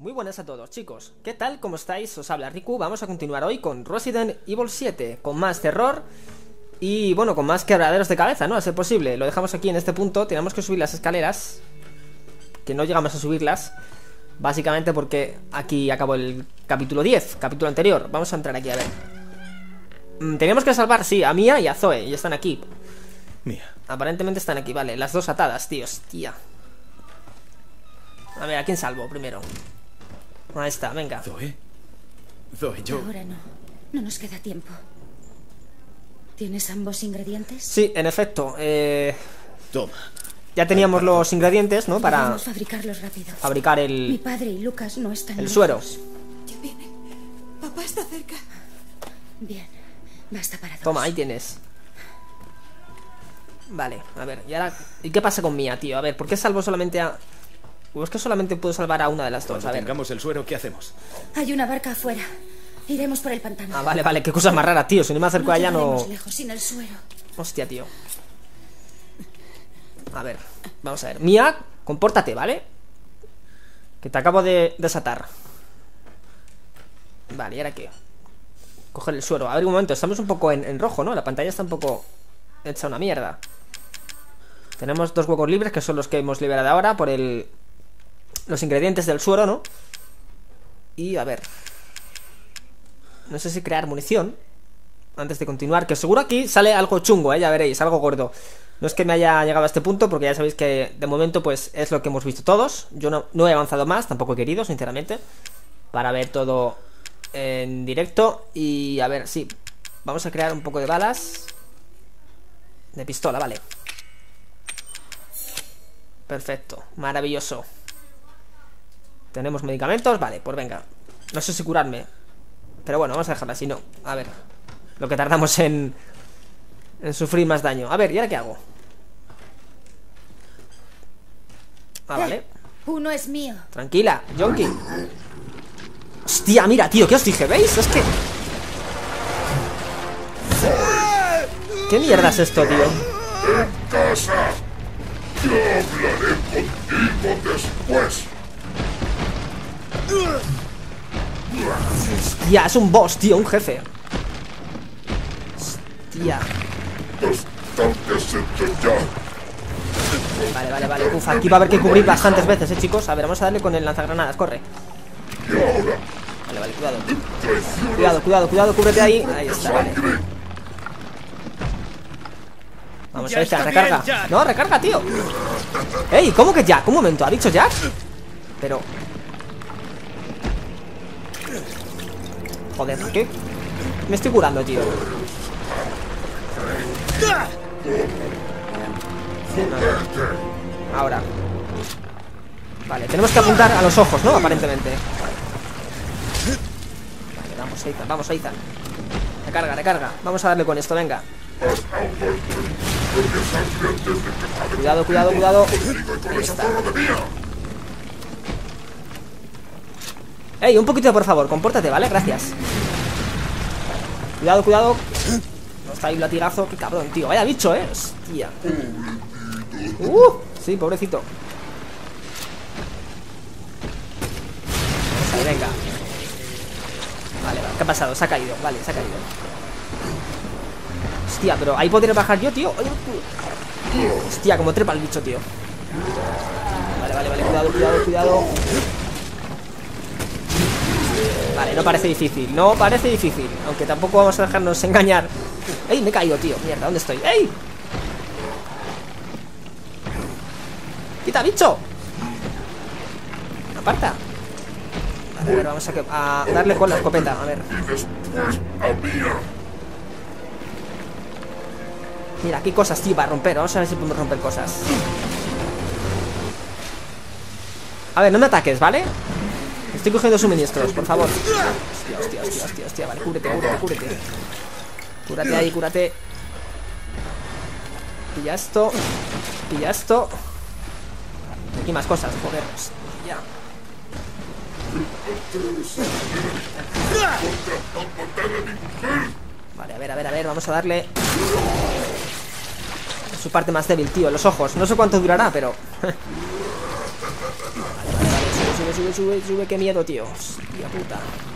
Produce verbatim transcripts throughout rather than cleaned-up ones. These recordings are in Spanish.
Muy buenas a todos, chicos. ¿Qué tal? ¿Cómo estáis? Os habla Riku. Vamos a continuar hoy con Resident Evil siete, con más terror y, bueno, con más quebraderos de cabeza, ¿no? A ser posible. Lo dejamos aquí en este punto. Tenemos que subir las escaleras, que no llegamos a subirlas, básicamente porque aquí acabó el capítulo diez, capítulo anterior. Vamos a entrar aquí, a ver. mm, Teníamos que salvar, sí, a Mia y a Zoe, y están aquí. Mia. Aparentemente están aquí, vale. Las dos atadas, tío, hostia. A ver, ¿a quién salvo primero? Ahí está, venga. Zoe. Zoe, yo... Ahora no. No nos queda tiempo. ¿Tienes ambos ingredientes? Sí, en efecto. Eh... Toma. Ya teníamos los ingredientes, ¿no? Para Debemos fabricarlos rápido. fabricar Mi el, padre y Lucas no están el lejos. suero. Ya viene. Papá está cerca. Bien. Basta para dos. Toma, ahí tienes. Vale, a ver, y ahora... ¿Y qué pasa con Mia, tío? A ver, ¿por qué salvo solamente a...? ¿O es que solamente puedo salvar a una de las dos? Cuando A ver. tengamos el suero, ¿qué hacemos? Hay una barca afuera. Iremos por el pantano. Ah, vale, vale, qué cosa más rara, tío. Si no me acerco no a ella, no... llegaremos lejos sin el suero. Hostia, tío. A ver, vamos a ver. Mia, compórtate, ¿vale? Que te acabo de desatar. Vale, ¿y ahora qué? Coger el suero. A ver, un momento, estamos un poco en, en rojo, ¿no? La pantalla está un poco hecha una mierda. Tenemos dos huecos libres, que son los que hemos liberado ahora por el... los ingredientes del suero, ¿no? Y a ver... No sé si crear munición antes de continuar, que seguro aquí sale algo chungo, ¿eh? Ya veréis, algo gordo. No es que me haya llegado a este punto, porque ya sabéis que de momento pues es lo que hemos visto todos. Yo no, no he avanzado más, tampoco he querido, sinceramente, para ver todo en directo. Y a ver, sí, vamos a crear un poco de balas. De pistola, vale. Perfecto, maravilloso. Tenemos medicamentos, vale, pues venga. No sé si curarme, pero bueno, vamos a dejarla así, no. A ver, lo que tardamos en En sufrir más daño. A ver, ¿y ahora qué hago? Ah, vale. Uno es mío. Tranquila, Yonki. Hostia, mira, tío, ¿qué os dije? ¿Veis? Es que... ¿Qué mierda es esto, tío? En casa. Yo hablaré contigo después. Hostia, es un boss, tío, un jefe. Hostia. Bastantes hechos ya. Vale, vale, vale. Uf, aquí va a haber que cubrir bastantes veces, eh, chicos. A ver, vamos a darle con el lanzagranadas, corre. Y ahora, Vale, vale, cuidado. traiciones. Cuidado, cuidado, cuidado, cúbrete ahí. Ahí está, vale. Vamos, ahí está, recarga. No, recarga, tío. Ey, ¿cómo que Jack? Un momento, ¿ha dicho Jack? Pero... Joder, ¿qué? Me estoy curando, tío. Ahora. Vale, tenemos que apuntar a los ojos, ¿no? Aparentemente. Vale, vamos, Ethan, vamos, Ethan. Recarga, recarga. Vamos a darle con esto, venga. Cuidado, cuidado, cuidado. Ahí está. Ey, un poquito, por favor, compórtate, ¿vale? Gracias. Cuidado, cuidado. No está ahí un latigazo. Qué cabrón, tío. Vaya bicho, ¿eh? Hostia. Uh, sí, pobrecito. Vamos ahí, venga. Vale, vale. ¿Qué ha pasado? Se ha caído. Vale, se ha caído. Hostia, pero ahí podré bajar yo, tío. Hostia, como trepa el bicho, tío. Vale, vale, vale. Cuidado, cuidado, cuidado. Vale, no parece difícil. No parece difícil. Aunque tampoco vamos a dejarnos engañar. ¡Ey! Me he caído, tío. Mierda, ¿dónde estoy? ¡Ey! ¡Quita, bicho! Aparta. Vale, a ver, vamos a, que, a darle con la escopeta. A ver. Y después a Mia. Mira, aquí cosas, tío, para romper. Vamos a ver si podemos romper cosas. A ver, no me ataques, ¿vale? Estoy cogiendo suministros, por favor. Hostia, hostia, hostia, hostia, hostia. Vale, cúbrete, cúbrete, cúbrete. Cúrate ahí, cúrate. Pilla esto. Pilla esto. Aquí más cosas, joder. Ya. Vale, a ver, a ver, a ver. Vamos a darle su parte más débil, tío, los ojos. No sé cuánto durará, pero... Vale, vale, vale, sube, Sube, sube, sube, sube. Qué miedo, tío. Hostia puta.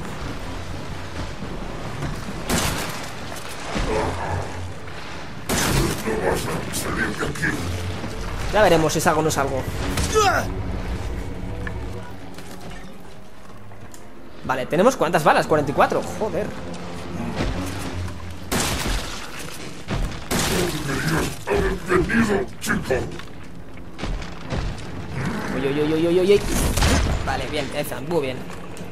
No vas a salir de aquí. Ya veremos si salgo o no salgo. Vale, tenemos ¿cuántas balas? cuarenta y cuatro, joder. Haber venido, chico. Uy, uy, uy, uy, uy, uy. Vale, bien, Ethan, muy bien.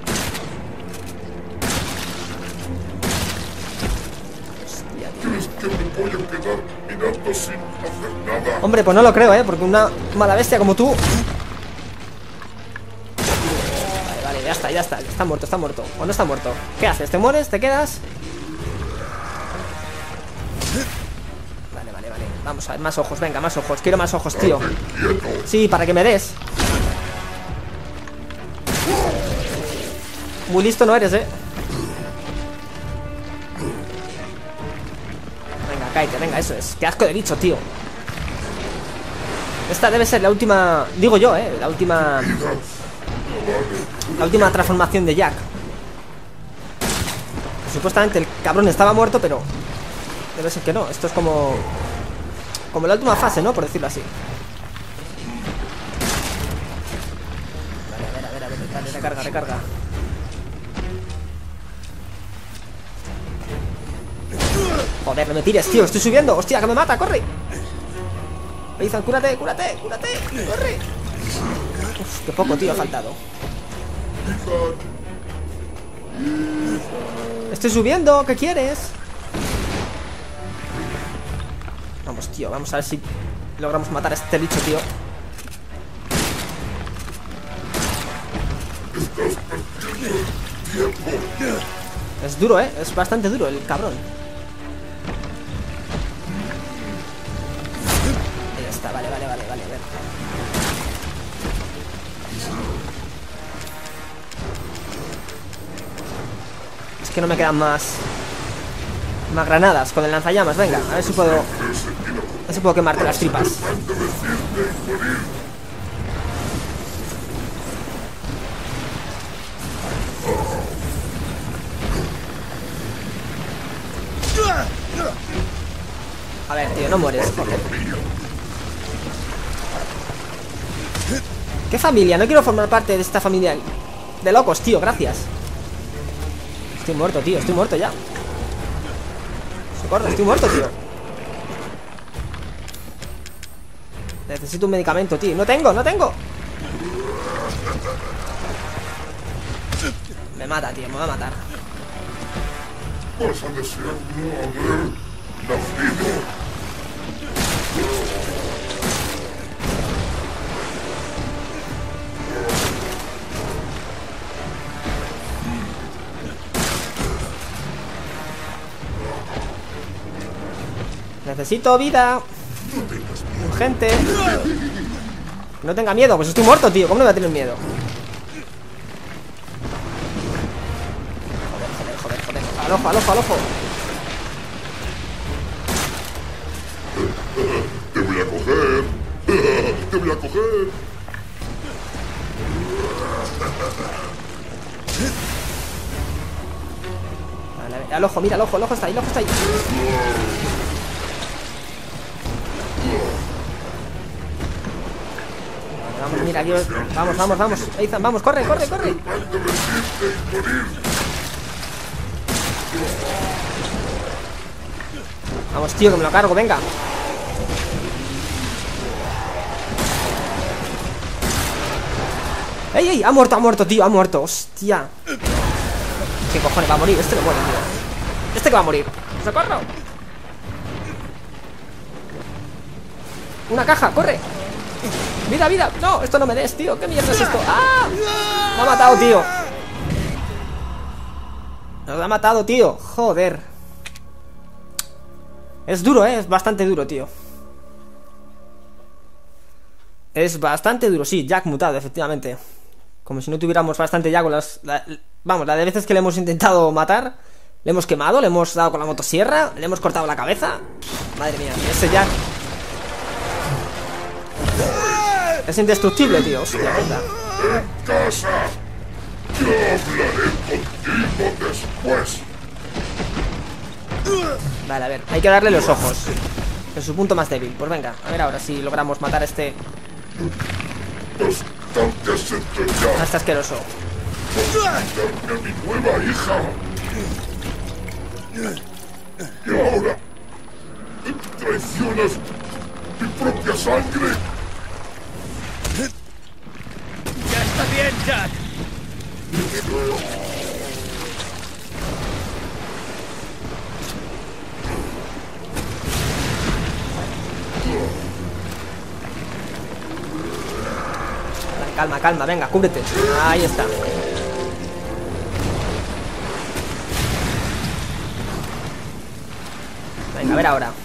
Hostia, tío. ¿Crees que me voy a quedar mirando sin hacer nada? Hombre, pues no lo creo, ¿eh? Porque una mala bestia como tú... Vale, vale, ya está, ya está. Está muerto, está muerto. ¿O no está muerto? ¿Qué haces? ¿Te mueres? ¿Te quedas? Vale, vale, vale. Vamos a ver, más ojos, venga, más ojos. Quiero más ojos, tío. Sí, para que me des. Muy listo no eres, ¿eh? Venga, cállate, venga, eso es. Qué asco de bicho, tío. Esta debe ser la última... Digo yo, ¿eh? La última... La última transformación de Jack. Supuestamente el cabrón estaba muerto, pero... Debe ser que no. Esto es como... Como la última fase, ¿no? Por decirlo así. Vale, a ver, a ver, a ver. Dale, recarga, recarga. Joder, no me tires, tío. Estoy subiendo. Hostia, que me mata. Corre. Ethan, cúrate, cúrate, cúrate. Corre. Uf, qué poco, tío, ha faltado. Estoy subiendo. ¿Qué quieres? Vamos, tío. Vamos a ver si logramos matar a este bicho, tío. Es duro, ¿eh? Es bastante duro el cabrón. Ahí está, vale, vale, vale, vale, a ver. Es que no me quedan más... Más granadas con el lanzallamas, venga. A ver si puedo... A ver si puedo quemarte las tripas. A ver, tío, no mueres. Joder. ¿Qué familia? No quiero formar parte de esta familia de locos, tío, gracias. Estoy muerto, tío, estoy muerto ya. Socorro, estoy muerto, tío. Necesito un medicamento, tío. No tengo, no tengo. Me mata, tío, me va a matar. Vas a desear no haber nacido. Necesito vida. Urgente. No tenga miedo, pues estoy muerto, tío. ¿Cómo no voy a tener miedo? Joder, joder, joder, joder. Al ojo, al ojo, al ojo. Te voy a coger. Te voy a coger. Vale, al ojo, mira, al ojo, el ojo está ahí, el ojo está ahí. Vamos, mira, aquí. Vamos, vamos, vamos. Ethan, vamos, corre, corre, corre. Vamos, tío, que me lo cargo, venga. ¡Ey, ey! Ha muerto, ha muerto, tío, ha muerto. Hostia. ¿Qué cojones? Va a morir, este no muere, tío. Este que va a morir. ¡Socorro! Una caja, corre. Vida, vida. No, esto no me des, tío. ¿Qué mierda es esto? ¡Ah! Me ha matado, tío. Nos ha matado, tío. Joder. Es duro, eh. Es bastante duro, tío. Es bastante duro, sí. Jack mutado, efectivamente. Como si no tuviéramos bastante ya con las... La, vamos, la de veces que le hemos intentado matar. Le hemos quemado, le hemos dado con la motosierra. Le hemos cortado la cabeza. Madre mía, ese Jack... Es indestructible, tío. Hostia puta. En casa. Yo hablaré contigo después. Vale, a ver, hay que darle los ojos. En su punto más débil. Pues venga, a ver ahora si logramos matar a este. Bastante se te A ya. este asqueroso. Darme a mi nueva hija. Y ahora traicionas mi propia sangre. ¡Ya está bien, Jack! Vale, calma, calma, venga, cúbrete. Ahí está. Venga, a ver ahora.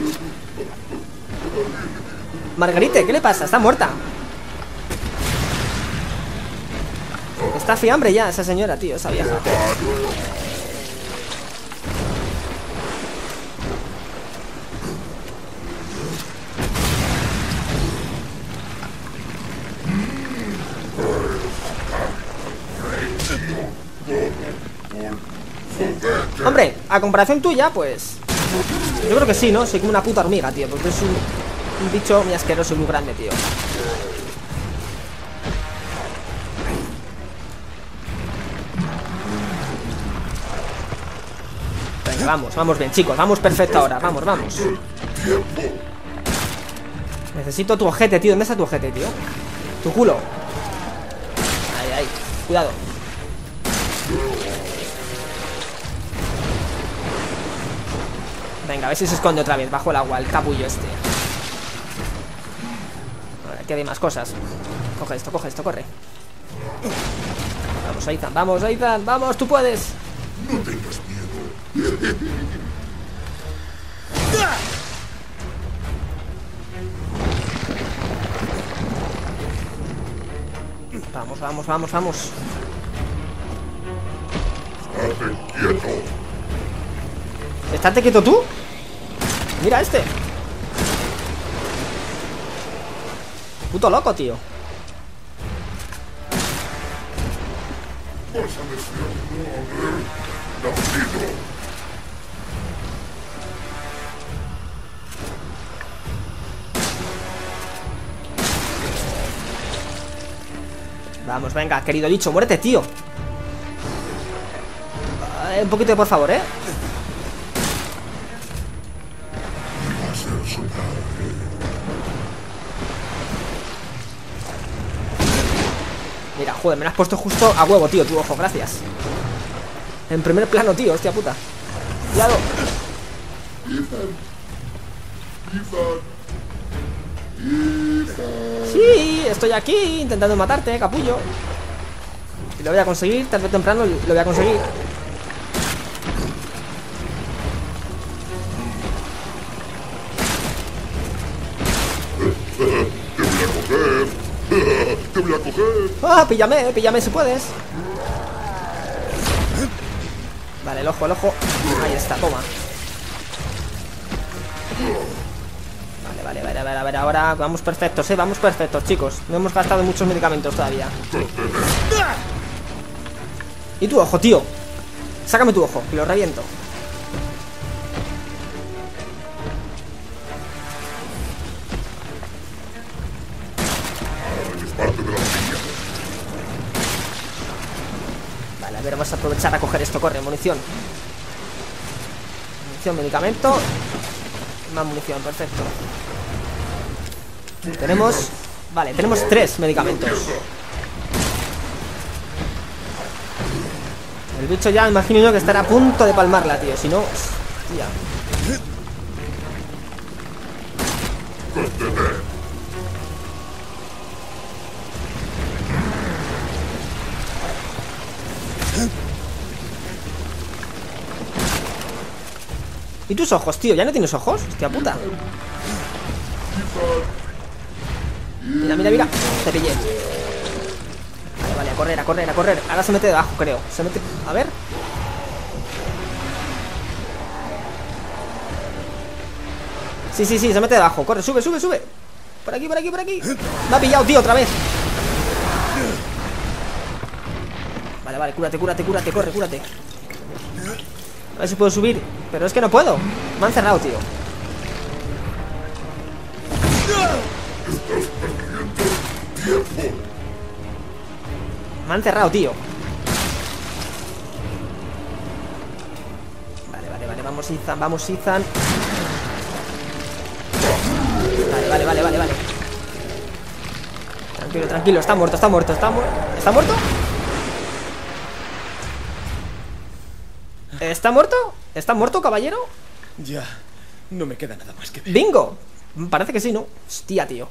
Margarite, ¿qué le pasa? Está muerta. Está fiambre ya esa señora, tío, esa vieja. Hombre, a comparación tuya, pues yo creo que sí, ¿no? Soy como una puta hormiga, tío. Porque es un, un bicho muy asqueroso y muy grande, tío. Venga, vamos, vamos bien, chicos. Vamos perfecto ahora, vamos, vamos. Necesito tu ojete, tío. ¿Dónde está tu ojete, tío? Tu culo. Ahí, ahí, cuidado. Venga, a ver si se esconde otra vez bajo el agua, el capullo este. A ver, aquí hay más cosas. Coge esto, coge esto, corre. Vamos, Ethan, vamos, Ethan, vamos, tú puedes. No tengas miedo. Vamos, vamos, vamos, vamos. Estate quieto. ¿Estate quieto tú? Mira este. Puto loco, tío. Vas a desear no haber nacido. Vamos, venga, querido bicho, muérete, tío. Eh, un poquito de por favor, ¿eh? Va a ser su padre. Mira, joder, me lo has puesto justo a huevo, tío, tu ojo, gracias. En primer plano, tío, hostia puta. Cuidado. Sí, estoy aquí intentando matarte, capullo. Y lo voy a conseguir, tarde o temprano lo voy a conseguir. Te voy a coger. Te voy a coger. Ah, píllame, píllame si puedes. Vale, el ojo, el ojo. Ahí está, toma. Vale, vale, vale, vale, a ver, ahora vamos perfectos, eh, vamos perfectos, chicos. No hemos gastado muchos medicamentos todavía. ¿Y tu ojo, tío? Sácame tu ojo, que lo reviento. Es parte de la familia. Vale, a ver, vamos a aprovechar a coger esto, corre, munición. Munición, medicamento. Más munición, perfecto. Tenemos... Vale, tenemos tres medicamentos. El bicho ya, imagino yo que estará a punto de palmarla, tío. Si no... Hostia. ¿Y tus ojos, tío? ¿Ya no tienes ojos? Hostia puta. Mira, mira, mira. Te pillé. Vale, vale, a correr, a correr, a correr. Ahora se mete debajo, creo. Se mete... A ver. Sí, sí, sí, se mete debajo. Corre, sube, sube, sube. Por aquí, por aquí, por aquí. Me ha pillado, tío, otra vez. Vale, vale, cúrate, cúrate, cúrate, corre, cúrate. A ver si puedo subir. Pero es que no puedo. Me han cerrado, tío. Me han cerrado, tío. Vale, vale, vale, vamos Ethan, vamos Ethan. Vale, vale, vale, vale, vale. Tranquilo, tranquilo, está muerto, está muerto, está muerto. ¿Está muerto? ¿Está muerto? ¿Está muerto, caballero? Ya, no me queda nada más que ver. ¡Bingo! Parece que sí, ¿no? Hostia, tío.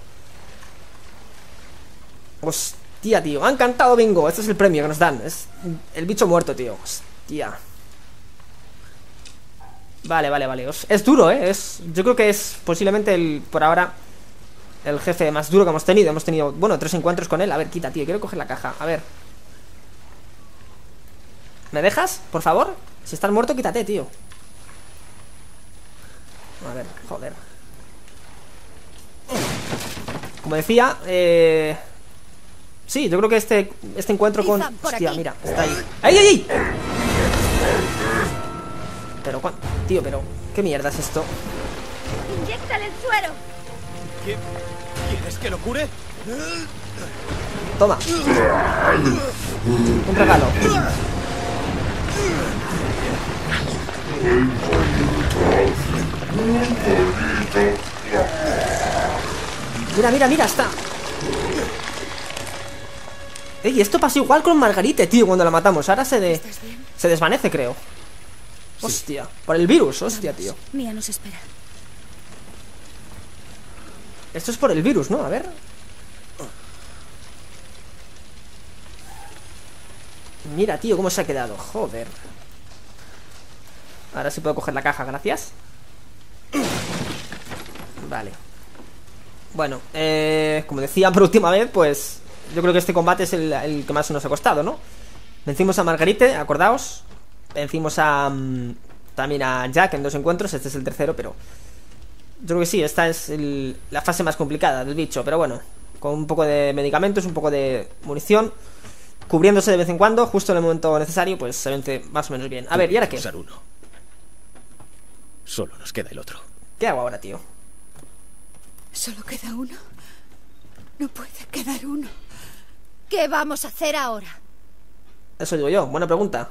Hostia, tío. Han cantado bingo. Este es el premio que nos dan. Es el bicho muerto, tío. Hostia. Vale, vale, vale. Es duro, ¿eh? Es, yo creo que es posiblemente el, por ahora, el jefe más duro que hemos tenido. Hemos tenido, bueno, tres encuentros con él. A ver, quita, tío. Quiero coger la caja. A ver. ¿Me dejas? Por favor. Si estás muerto, quítate, tío. A ver, joder. Como decía, eh... sí, yo creo que este este encuentro con... Ethan, por hostia, aquí. mira, está ahí. ¡Ay, ay, ay! Pero, ¿cuán- tío, pero... ¿qué mierda es esto? ¡Inyéctale el suero! ¿Qué? ¿Quieres que lo cure? Toma. Un regalo. Mira, mira, mira, está. Ey, esto pasó igual con Margarite, tío, cuando la matamos. Ahora se de... ¿Estás bien? se desvanece, creo. Hostia, por el virus, hostia, tío. Mía nos espera. Esto es por el virus, ¿no? A ver. Mira, tío, cómo se ha quedado. Joder. Ahora sí puedo coger la caja, gracias. Vale. Bueno, eh, como decía por última vez, pues yo creo que este combate es el, el que más nos ha costado, ¿no? Vencimos a Margarite, acordaos. Vencimos a... Um, también a Jack en dos encuentros. Este es el tercero, pero... yo creo que sí, esta es el, la fase más complicada del bicho. Pero bueno, con un poco de medicamentos, un poco de munición, cubriéndose de vez en cuando, justo en el momento necesario, pues se vence más o menos bien. A ver, ¿y ahora qué? Usar uno. Solo nos queda el otro. ¿Qué hago ahora, tío? Solo queda uno. No puede quedar uno. ¿Qué vamos a hacer ahora? Eso digo yo, buena pregunta.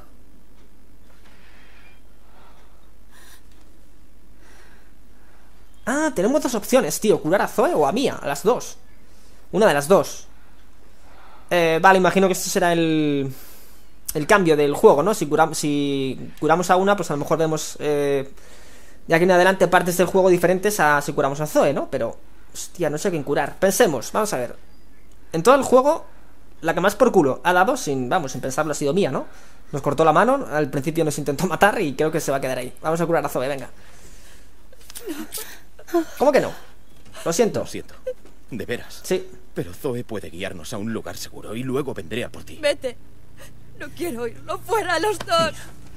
Ah, tenemos dos opciones, tío. Curar a Zoe o a Mia, a las dos. Una de las dos. eh, Vale, imagino que este será el... el cambio del juego, ¿no? Si, cura... si curamos a una, pues a lo mejor vemos eh, de aquí en adelante partes del juego diferentes a si curamos a Zoe, ¿no? Pero, hostia, no sé quién curar. Pensemos, vamos a ver. En todo el juego, la que más por culo ha dado, sin, vamos, sin pensarlo, ha sido Mia, ¿no? Nos cortó la mano, al principio nos intentó matar y creo que se va a quedar ahí. Vamos a curar a Zoe, venga. ¿Cómo que no? Lo siento. Lo siento. De veras. Sí. Pero Zoe puede guiarnos a un lugar seguro y luego vendré a por ti. Vete. No quiero oírlo. ¡Fuera los dos!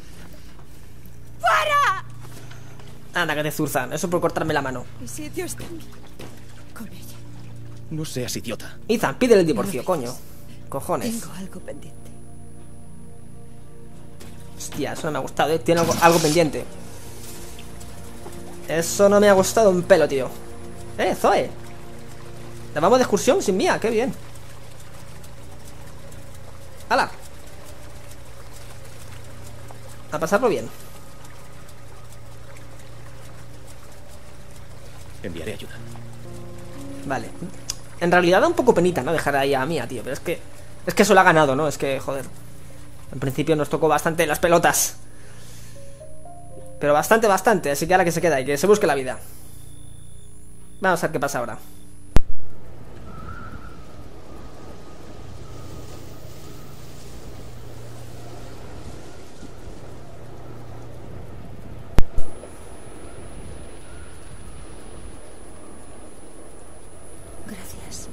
¡Fuera! Anda, que te zurzan. Eso por cortarme la mano. Mi sitio está aquí. Con ella. No seas idiota. Ethan, pídele el divorcio, coño. Cojones. Tengo algo pendiente. Hostia, eso no me ha gustado, ¿eh? Tiene algo, algo pendiente. Eso no me ha gustado un pelo, tío. Eh, Zoe. ¿La vamos de excursión sin Mia? Qué bien. ¡Hala! A pasarlo bien. Enviaré ayuda. Vale. En realidad da un poco penita, ¿no? Dejar ahí a Mia, tío. Pero es que... es que eso lo ha ganado, ¿no? Es que, joder. En principio nos tocó bastante las pelotas. Pero bastante, bastante. Así que ahora que se queda y que se busque la vida. Vamos a ver qué pasa ahora. Gracias.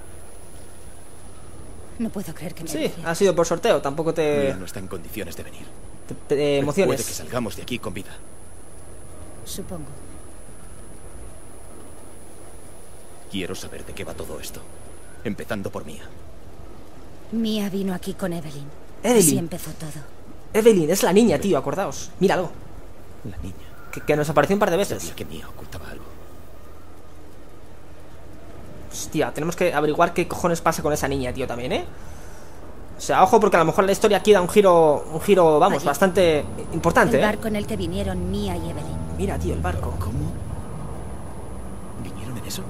No puedo creer que me Sí, decías. ha sido por sorteo. Tampoco te, Mia no está en condiciones de venir. te, te Pero emociones. puede que salgamos de aquí con vida. Supongo. Quiero saber de qué va todo esto. Empezando por Mia. Mia vino aquí con Evelyn. Evelyn. Así empezó todo. Evelyn, es la niña, tío, acordaos. Míralo. La niña. Que, que nos apareció un par de veces. Sabía que Mia ocultaba algo. Hostia, tenemos que averiguar qué cojones pasa con esa niña, tío, también, ¿eh? O sea, ojo, porque a lo mejor la historia aquí da un giro, un giro, vamos, Oye, bastante importante, El ¿eh? barco en el que vinieron Mia y Evelyn. Mira, tío, el barco. ¿Cómo? ¿Vinieron en eso?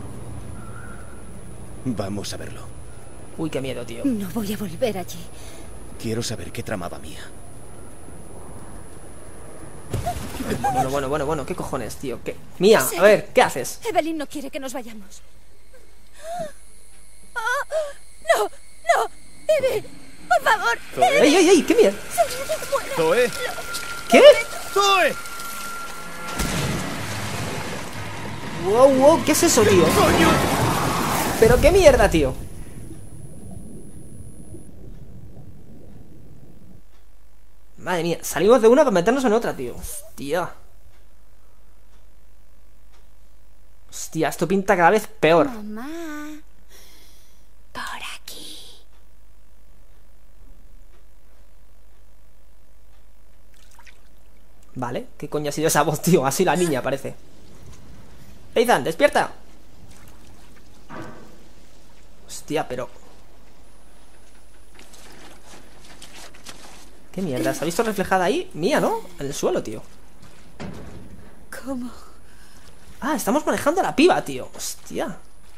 Vamos a verlo. Uy, qué miedo, tío. No voy a volver allí. Quiero saber qué tramaba Mia. Bueno, bueno, bueno, bueno, ¿qué cojones, tío? ¿Qué? Mía, a ver, ¿qué haces? Evelyn no quiere que nos vayamos. ¡No! ¡No! ¡Eve! ¡Por favor! ¡Ey, ey, ey! ¡Qué mierda! ¡Zoe! ¿Qué? ¡Zoe! ¡Wow, wow! ¿Qué es eso, tío? ¡Coño! ¿Pero qué mierda, tío? Madre mía, salimos de una para meternos en otra, tío. Hostia. Hostia, esto pinta cada vez peor. Mamá. Por aquí. Vale, ¿qué coño ha sido esa voz, tío? Así la niña parece. Ethan, despierta. Hostia, pero... ¿Qué mierda? ¿Se ha visto reflejada ahí? Mía, ¿no? En el suelo, tío. ¿Cómo? Ah, estamos manejando a la piba, tío. Hostia.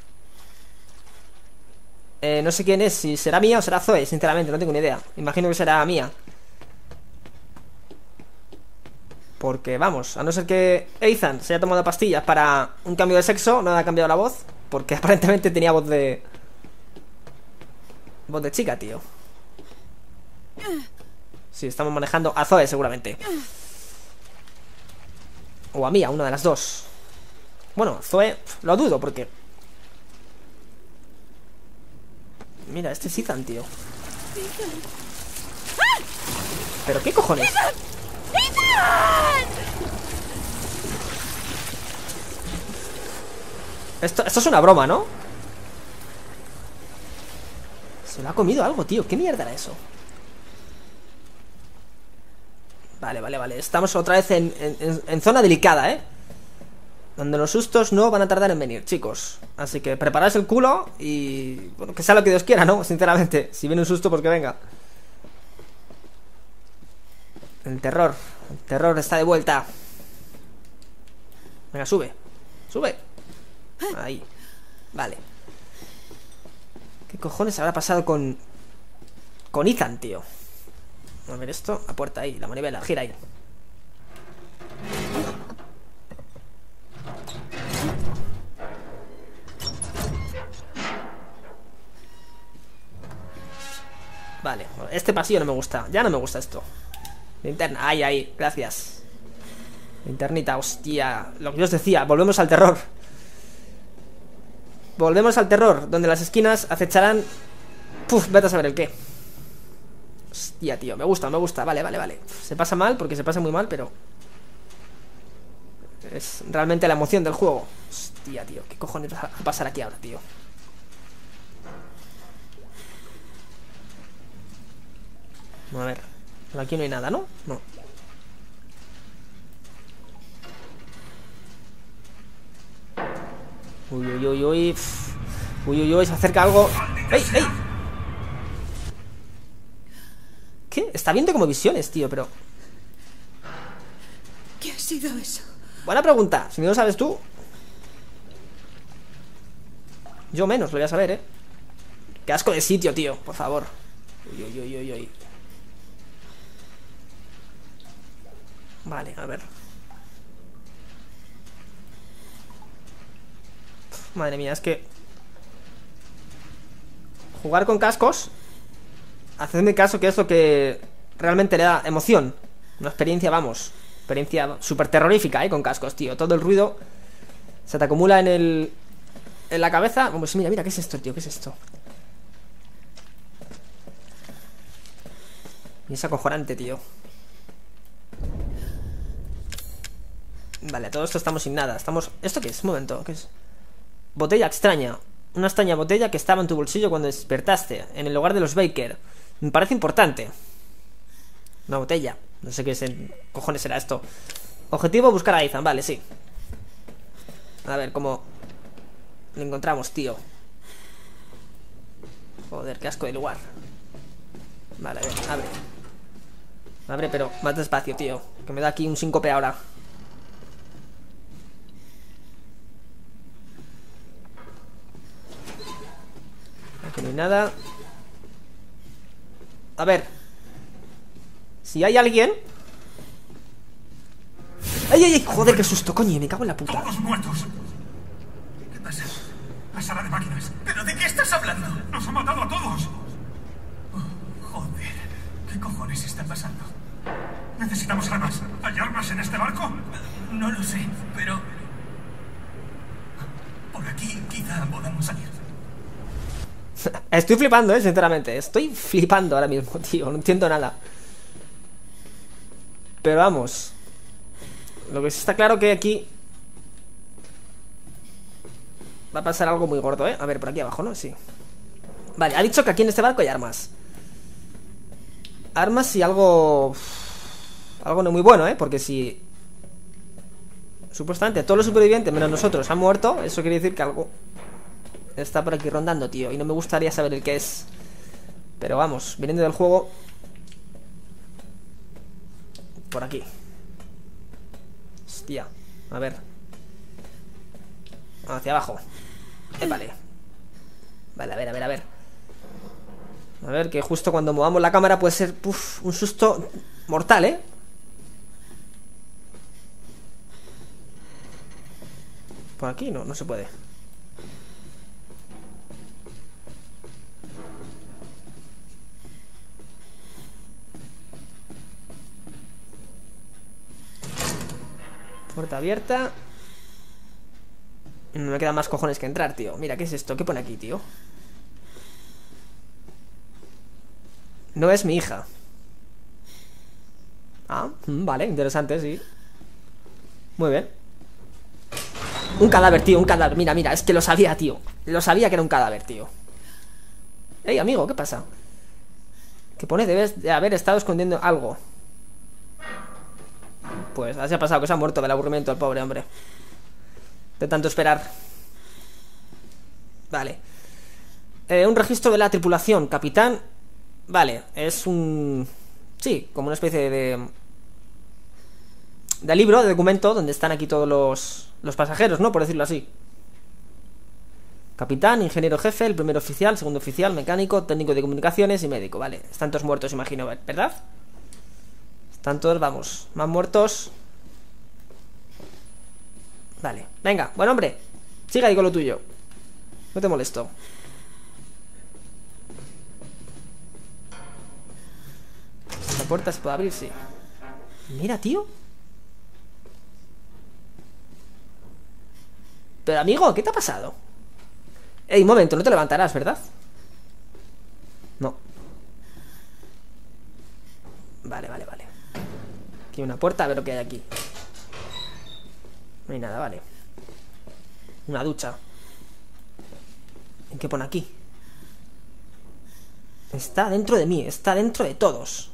Eh, no sé quién es, si será Mía o será Zoe, sinceramente, no tengo ni idea. Imagino que será Mía. Porque, vamos, a no ser que Ethan se haya tomado pastillas para un cambio de sexo, no ha cambiado la voz. Porque aparentemente tenía voz de... Voz de chica, tío. Sí, estamos manejando a Zoe, seguramente. O a Mía, una de las dos. Bueno, Zoe, lo dudo, porque... Mira, este es Ethan, tío. ¿Pero qué cojones? Esto, esto es una broma, ¿no? Se lo ha comido algo, tío. ¿Qué mierda era eso? Vale, vale, vale. Estamos otra vez en, en, en zona delicada, ¿eh? Donde los sustos no van a tardar en venir, chicos. Así que preparaos el culo y... Bueno, que sea lo que Dios quiera, ¿no? Sinceramente. Si viene un susto, pues que venga. El terror. El terror está de vuelta. Venga, sube. Sube. Ahí. Vale. ¿Qué cojones habrá pasado con... Con Ethan, tío? A ver esto. La puerta ahí. La manivela. Gira ahí. Vale. Este pasillo no me gusta. Ya no me gusta esto. Linterna. Ahí, ahí. Gracias. Linternita. Hostia. Lo que yo os decía. Volvemos al terror. Volvemos al terror. Donde las esquinas acecharán... Puf, vete a saber el qué. Hostia, tío. Me gusta, me gusta. Vale, vale, vale. Se pasa mal porque se pasa muy mal, pero... Es realmente la emoción del juego. Hostia, tío. ¿Qué cojones va a pasar aquí ahora, tío? A ver. Por aquí no hay nada, ¿no? No. Uy, uy, uy, uy. Pff. Uy, uy, uy. Se acerca algo. ¡Ey, ey! ¿Qué? Está viendo como visiones, tío, pero... ¿Qué ha sido eso? Buena pregunta. Si no lo sabes tú... Yo menos, lo voy a saber, ¿eh? Qué asco de sitio, tío. Por favor. Uy, uy, uy, uy, uy. Vale, a ver. Madre mía, es que... Jugar con cascos... Hacedme caso que es lo que realmente le da emoción. Una experiencia, vamos, experiencia súper terrorífica, ¿eh? Con cascos, tío. Todo el ruido se te acumula en el... En la cabeza. Pues mira, mira, ¿qué es esto, tío? ¿Qué es esto? Y es acojonante, tío. Vale, todo esto estamos sin nada. Estamos... ¿Esto qué es? Un momento, ¿qué es? Botella extraña. Una extraña botella que estaba en tu bolsillo cuando despertaste, en el hogar de los Baker. Me parece importante. Una botella. No sé qué es el... cojones será esto. Objetivo, buscar a Ethan. Vale, sí. A ver, ¿cómo lo encontramos, tío? Joder, qué asco de lugar. Vale, a ver, abre. Abre, pero más despacio, tío. Que me da aquí un síncope ahora. Aquí no hay nada. A ver. Si hay alguien... ¡Ay, ay, ay! Joder, qué susto, coño, me cago en la puta. Todos muertos. ¿Qué pasa? La sala de máquinas. ¿Pero de qué estás hablando? Nos ha matado a todos. Oh, joder. ¿Qué cojones está pasando? Necesitamos armas. ¿Hay armas en este barco? No lo sé, pero... por aquí quizá podamos salir. Estoy flipando, eh, sinceramente. Estoy flipando ahora mismo, tío. No entiendo nada. Pero vamos. Lo que sí está claro que aquí va a pasar algo muy gordo, ¿eh? A ver, por aquí abajo, ¿no? Sí. Vale, ha dicho que aquí en este barco hay armas. Armas y algo... algo no muy bueno, ¿eh? Porque si... supuestamente todos los supervivientes, menos nosotros, han muerto, eso quiere decir que algo está por aquí rondando, tío. Y no me gustaría saber el qué es. Pero vamos, viniendo del juego... por aquí. Hostia, a ver. Hacia abajo. Eh, vale. Vale, a ver, a ver, a ver. A ver, que justo cuando movamos la cámara puede ser uf, un susto mortal, ¿eh? Por aquí no, no se puede. Puerta abierta. No me quedan más cojones que entrar, tío. Mira, ¿qué es esto? ¿Qué pone aquí, tío? No es mi hija. Ah, vale, interesante, sí. Muy bien. Un cadáver, tío, un cadáver. Mira, mira, es que lo sabía, tío. Lo sabía que era un cadáver, tío. Ey, amigo, ¿qué pasa? Que pone, debes de haber estado escondiendo algo. Pues así ha pasado, que se ha muerto del aburrimiento el pobre hombre. De tanto esperar. Vale. eh, Un registro de la tripulación. Capitán. Vale, es un... sí, como una especie de... de libro, de documento, donde están aquí todos los... los pasajeros, ¿no? Por decirlo así. Capitán, ingeniero jefe, el primer oficial, segundo oficial, mecánico, técnico de comunicaciones y médico. Vale, están todos muertos, imagino, ¿verdad? Están todos, vamos, más muertos. Vale, venga, buen hombre. Siga ahí con lo tuyo. No te molesto. Esta puerta se puede abrir, sí. Mira, tío. Pero amigo, ¿qué te ha pasado? Ey, un momento, no te levantarás, ¿verdad? No. Vale, vale, vale. Aquí hay una puerta, a ver lo que hay aquí. No hay nada, vale. Una ducha. ¿En qué pone aquí? Está dentro de mí, está dentro de todos.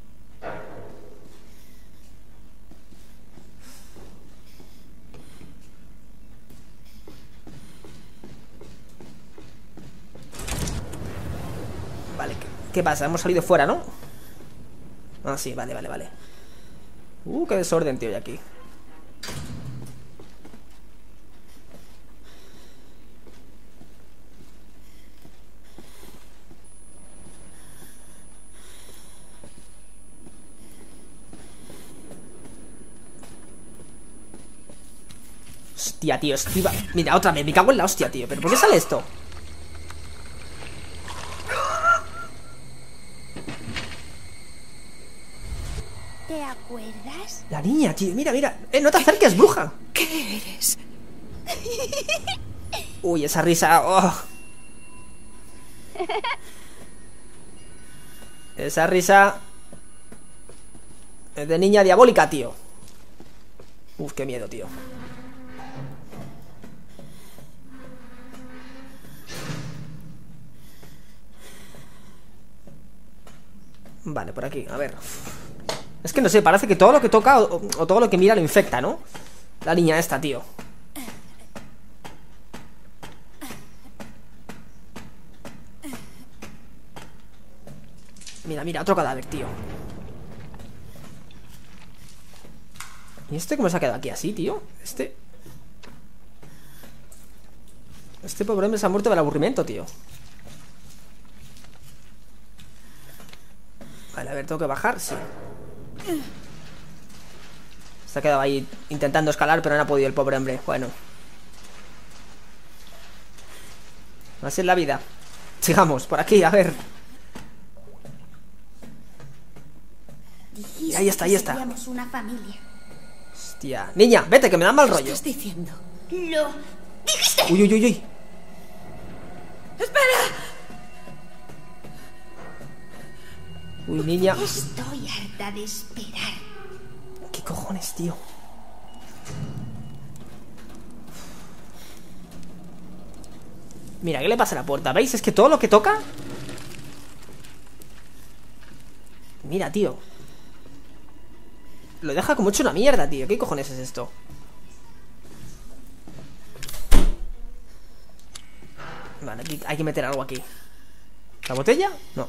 Vale, ¿qué, qué pasa? Hemos salido fuera, ¿no? Ah, sí, vale, vale, vale. Uh, qué desorden, tío, hay aquí. Hostia, tío, esquiva. Mira, otra vez, me cago en la hostia, tío. ¿Pero por qué sale esto? ¿Te acuerdas? La niña, tío, mira, mira. Eh, no te acerques, bruja. ¿Qué eres? Uy, esa risa. Oh. Esa risa es de niña diabólica, tío. Uf, qué miedo, tío. Vale, por aquí, a ver. Es que no sé, parece que todo lo que toca o, o todo lo que mira lo infecta, ¿no? La niña esta, tío. Mira, mira, otro cadáver, tío. ¿Y este cómo se ha quedado aquí así, tío? Este... Este pobre hombre se ha muerto del aburrimiento, tío. Vale, a ver, tengo que bajar, sí. Se ha quedado ahí intentando escalar, pero no ha podido el pobre hombre. Bueno, así es la vida. Sigamos, por aquí, a ver. Y ahí está, ahí está. Seríamos una familia. Hostia, niña, vete, que me dan mal ¿Qué rollo. estás diciendo? Lo dijiste. Uy, uy, uy, uy. ¡Espera! Uy, niña. Estoy harta de esperar. ¿Qué cojones, tío? Mira, ¿qué le pasa a la puerta? ¿Veis? Es que todo lo que toca... Mira, tío. Lo deja como hecho una mierda, tío. ¿Qué cojones es esto? Vale, aquí hay que meter algo aquí. ¿La botella? No.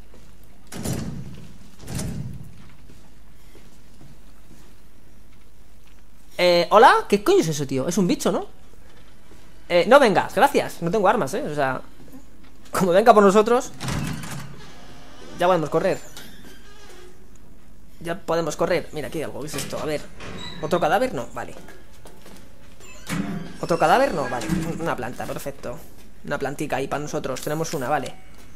Eh, ¿hola? ¿Qué coño es eso, tío? Es un bicho, ¿no? Eh, no vengas, gracias. No tengo armas, ¿eh? O sea... Como venga por nosotros... Ya podemos correr. Ya podemos correr. Mira, aquí hay algo. ¿Qué es esto? A ver. ¿Otro cadáver? No, vale. ¿Otro cadáver? No, vale. Una planta, perfecto. Una plantica ahí para nosotros. Tenemos una, vale.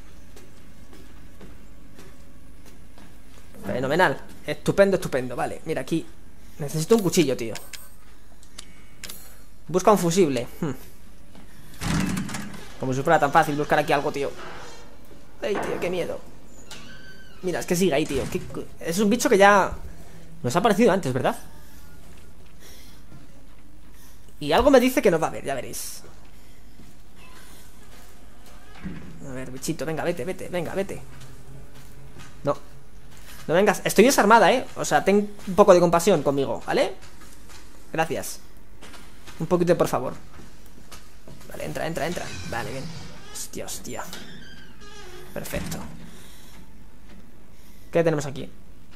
Fenomenal. Estupendo, estupendo. Vale, mira aquí. Necesito un cuchillo, tío. Busca un fusible. hmm. Como si fuera tan fácil buscar aquí algo, tío. Ay, tío, qué miedo. Mira, es que sigue ahí, tío. ¿Qué... Es un bicho que ya nos ha aparecido antes, ¿verdad? Y algo me dice que nos va a ver, ya veréis. A ver, bichito, venga, vete, vete, venga, vete. No. No vengas, estoy desarmada, eh. O sea, ten un poco de compasión conmigo, ¿vale? Gracias. Un poquito, por favor. Vale, entra, entra, entra. Vale, bien. Hostia, hostia. Perfecto. ¿Qué tenemos aquí?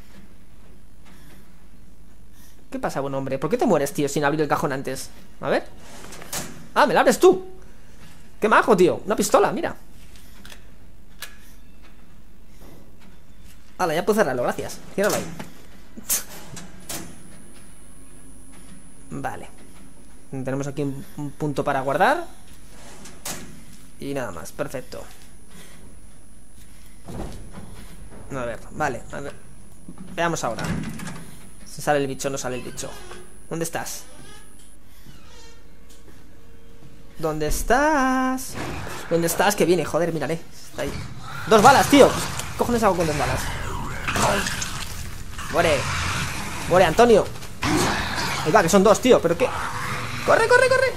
¿Qué pasa, buen hombre? ¿Por qué te mueres, tío, sin abrir el cajón antes? A ver. Ah, me la abres tú. Qué majo, tío. Una pistola, mira. Hala, ya puedo cerrarlo, gracias. Ciérralo ahí. Vale. Tenemos aquí un, un punto para guardar. Y nada más, perfecto. A ver, vale, a ver. Veamos ahora. Si sale el bicho o no sale el bicho. ¿Dónde estás? ¿Dónde estás? ¿Dónde estás? Que viene, joder, mírale. Está ahí. ¡Dos balas, tío! ¿Qué cojones hago con dos balas? ¡Muere! ¡Muere, Antonio! Ahí va, que son dos, tío, ¿pero qué? ¡Corre, corre, corre!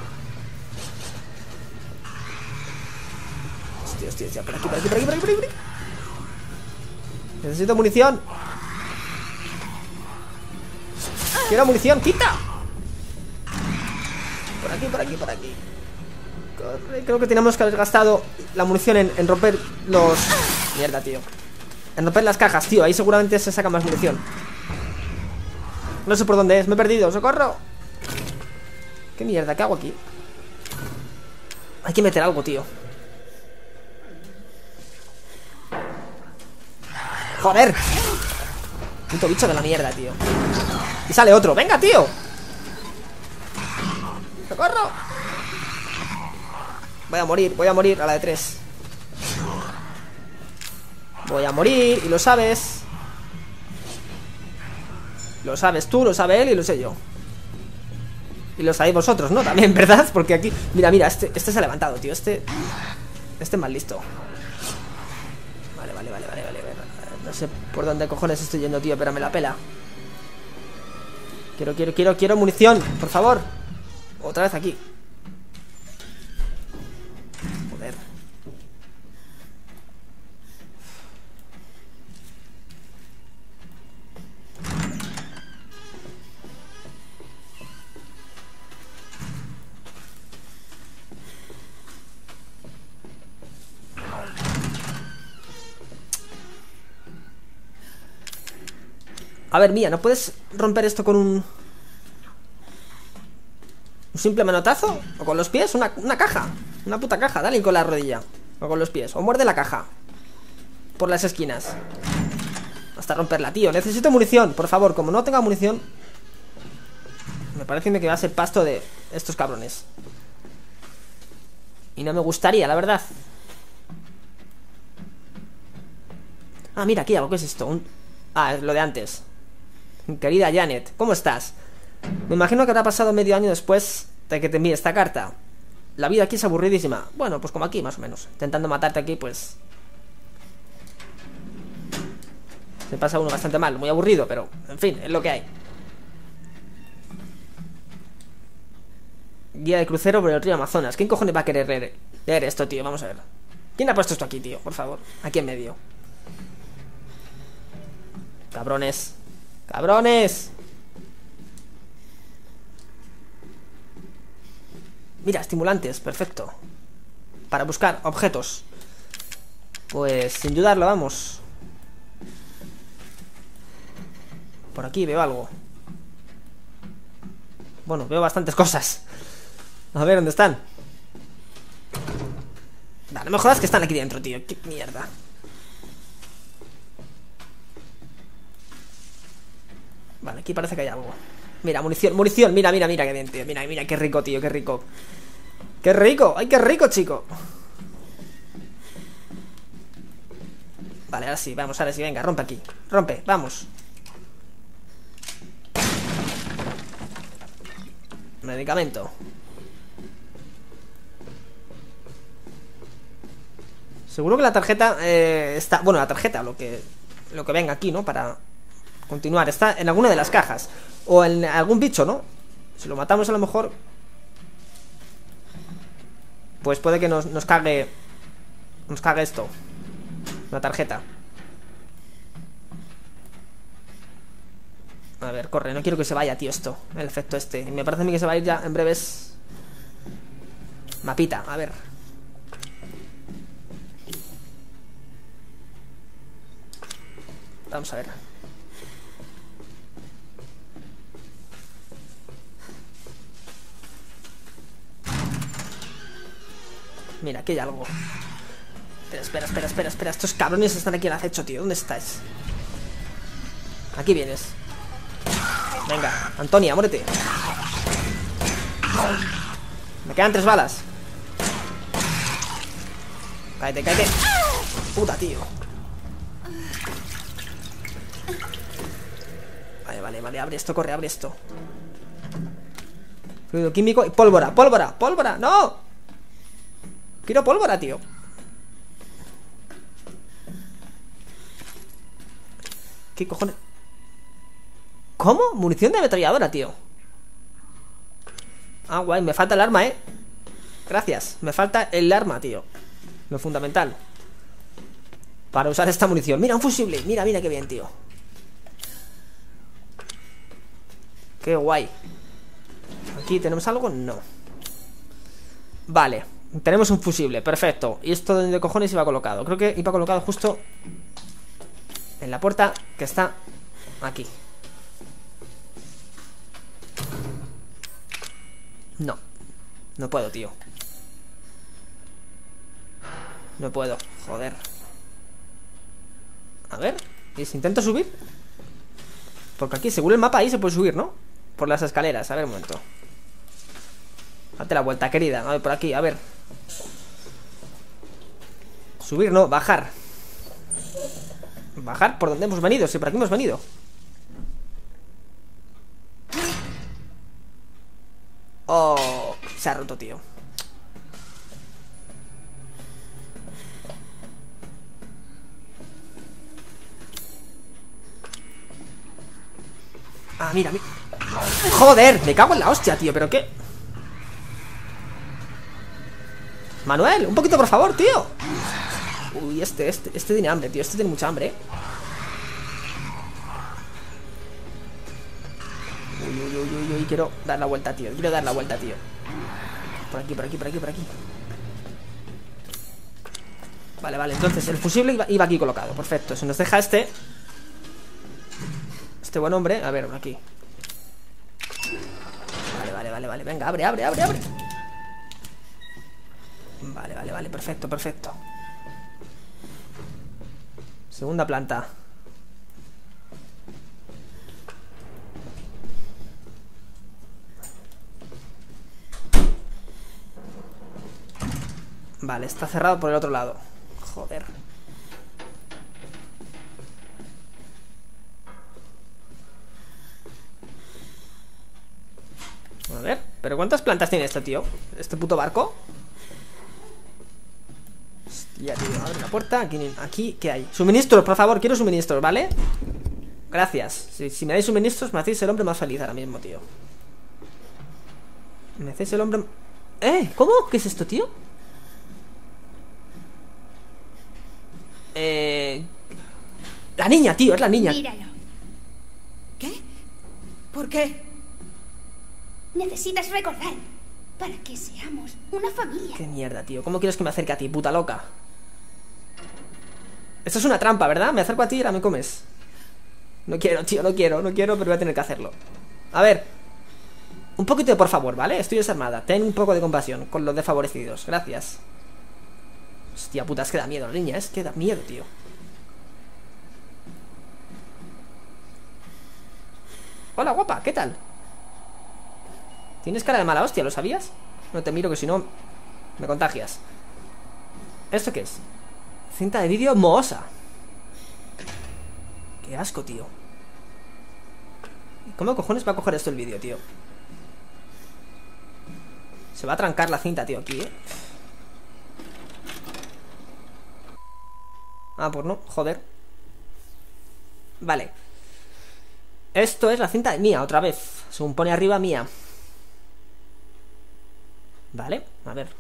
Hostia, hostia, hostia, por aquí, por aquí, por aquí, por aquí, por aquí, por aquí. Necesito munición. Quiero munición, quita. Por aquí, por aquí, por aquí. Corre, creo que tenemos que haber gastado la munición en, en romper los... Mierda, tío. En romper las cajas, tío. Ahí seguramente se saca más munición. No sé por dónde es, me he perdido, ¡socorro! ¿Qué mierda? ¿Qué hago aquí? Hay que meter algo, tío. ¡Joder! Puto bicho de la mierda, tío. Y sale otro, ¡venga, tío! ¡Socorro! Voy a morir, voy a morir a la de tres. Voy a morir, y lo sabes. Lo sabes tú, lo sabe él y lo sé yo. Y lo sabéis vosotros, ¿no? También, ¿verdad? Porque aquí... Mira, mira, este, este se ha levantado, tío. Este... Este es más listo. Vale, vale, vale, vale, vale. No sé por dónde cojones estoy yendo, tío, pero me la pela. Quiero, quiero, quiero, quiero munición, por favor. Otra vez aquí. Joder. A ver, Mía, ¿no puedes romper esto con un... un simple manotazo? ¿O con los pies? Una, una caja. Una puta caja, dale con la rodilla. O con los pies, o muerde la caja por las esquinas hasta romperla, tío. Necesito munición, por favor. Como no tenga munición, me parece que va a ser pasto de estos cabrones. Y no me gustaría, la verdad. Ah, mira, aquí algo. ¿Qué es esto? Un... Ah, es lo de antes. Querida Janet, ¿cómo estás? Me imagino que habrá pasado medio año después de que te envíe esta carta. La vida aquí es aburridísima. Bueno, pues como aquí, más o menos. Intentando matarte aquí, pues... se pasa uno bastante mal, muy aburrido, pero... en fin, es lo que hay. Guía de crucero por el río Amazonas. ¿Quién cojones va a querer leer, leer esto, tío? Vamos a ver. ¿Quién ha puesto esto aquí, tío? Por favor. Aquí en medio. Cabrones. ¡Cabrones! Mira, estimulantes, perfecto. Para buscar objetos. Pues sin dudarlo, vamos. Por aquí veo algo. Bueno, veo bastantes cosas. A ver, ¿dónde están? Vale, no me jodas que están aquí dentro, tío. Qué mierda. Vale, aquí parece que hay algo. Mira, munición, munición, mira, mira, mira qué bien, tío. Mira, mira, qué rico, tío, qué rico. ¡Qué rico! ¡Ay, qué rico, chico! Vale, ahora sí, vamos, ahora sí, venga, rompe aquí. Rompe, vamos. Medicamento. Seguro que la tarjeta eh, está... bueno, la tarjeta, lo que lo que venga aquí, ¿no? Para continuar. Está en alguna de las cajas. O en algún bicho, ¿no? Si lo matamos a lo mejor... pues puede que nos, nos cague... nos cague esto. La tarjeta. A ver, corre, no quiero que se vaya, tío, esto. El efecto este. Y me parece a mí que se va a ir ya en breves. Mapita, a ver. Vamos a ver. Mira, aquí hay algo. Espera, espera, espera, espera, espera. Estos cabrones están aquí al acecho, tío. ¿Dónde estáis? Aquí vienes. Venga, Antonia, muérete. Me quedan tres balas. Cállate, cállate. Puta, tío. Vale, vale, vale, abre esto, corre, abre esto. Fluido químico y pólvora, pólvora, pólvora, no. Quiero pólvora, tío. ¿Qué cojones? ¿Cómo? Munición de ametralladora, tío. Ah, guay, me falta el arma, eh. Gracias, me falta el arma, tío. Lo fundamental para usar esta munición. Mira, un fusible, mira, mira qué bien, tío. Qué guay. ¿Aquí tenemos algo? No. Vale, tenemos un fusible, perfecto. ¿Y esto dónde cojones iba colocado? Creo que iba colocado justo en la puerta que está aquí. No, no puedo, tío. No puedo, joder. A ver, ¿y si intento subir? Porque aquí, según el mapa, ahí se puede subir, ¿no? Por las escaleras, a ver, un momento. Date la vuelta, querida. A ver, por aquí, a ver. Subir, no, bajar. Bajar por donde hemos venido, si por aquí hemos venido. Oh, se ha roto, tío. Ah, mira, mira. Joder, me cago en la hostia, tío, pero qué. Manuel, un poquito, por favor, tío. Uy, este, este, este tiene hambre, tío. Este tiene mucha hambre, ¿eh? Uy, uy, uy, uy, uy, quiero dar la vuelta, tío. Quiero dar la vuelta, tío. Por aquí, por aquí, por aquí, por aquí. Vale, vale, entonces el fusible iba, iba aquí colocado. Perfecto, si nos deja este. este buen hombre. A ver, aquí. Vale, vale, vale, vale. Venga, abre, abre, abre, abre. Vale, vale, vale. Perfecto, perfecto. Segunda planta. Vale, está cerrado por el otro lado. Joder. A ver, ¿pero cuántas plantas tiene esto, tío? ¿Este puto barco? Hostia, tío, abre la puerta. Aquí, aquí, ¿qué hay? Suministros, por favor, quiero suministros, ¿vale? Gracias. Si, si me dais suministros, me hacéis el hombre más feliz ahora mismo, tío. Me hacéis el hombre... ¿Eh? ¿Cómo? ¿Qué es esto, tío? Eh... La niña, tío, es la niña. Míralo. ¿Qué? ¿Por qué? Necesitas recordar para que seamos una familia. Qué mierda, tío. ¿Cómo quieres que me acerque a ti, puta loca? Esto es una trampa, ¿verdad? Me acerco a ti y ahora me comes. No quiero, tío, no quiero, no quiero, pero voy a tener que hacerlo. A ver. Un poquito de por favor, ¿vale? Estoy desarmada. Ten un poco de compasión con los desfavorecidos. Gracias. Hostia puta, es que da miedo la niña. Es que da miedo, tío. Hola, guapa, ¿qué tal? Tienes cara de mala hostia, ¿lo sabías? No te miro que si no me contagias. ¿Esto qué es? Cinta de vídeo mohosa. Qué asco, tío. ¿Cómo cojones va a coger esto el vídeo, tío? Se va a trancar la cinta, tío, aquí, ¿eh? Ah, pues no, joder. Vale. Esto es la cinta de Mía, otra vez. Según pone arriba, Mía. Vale, a ver.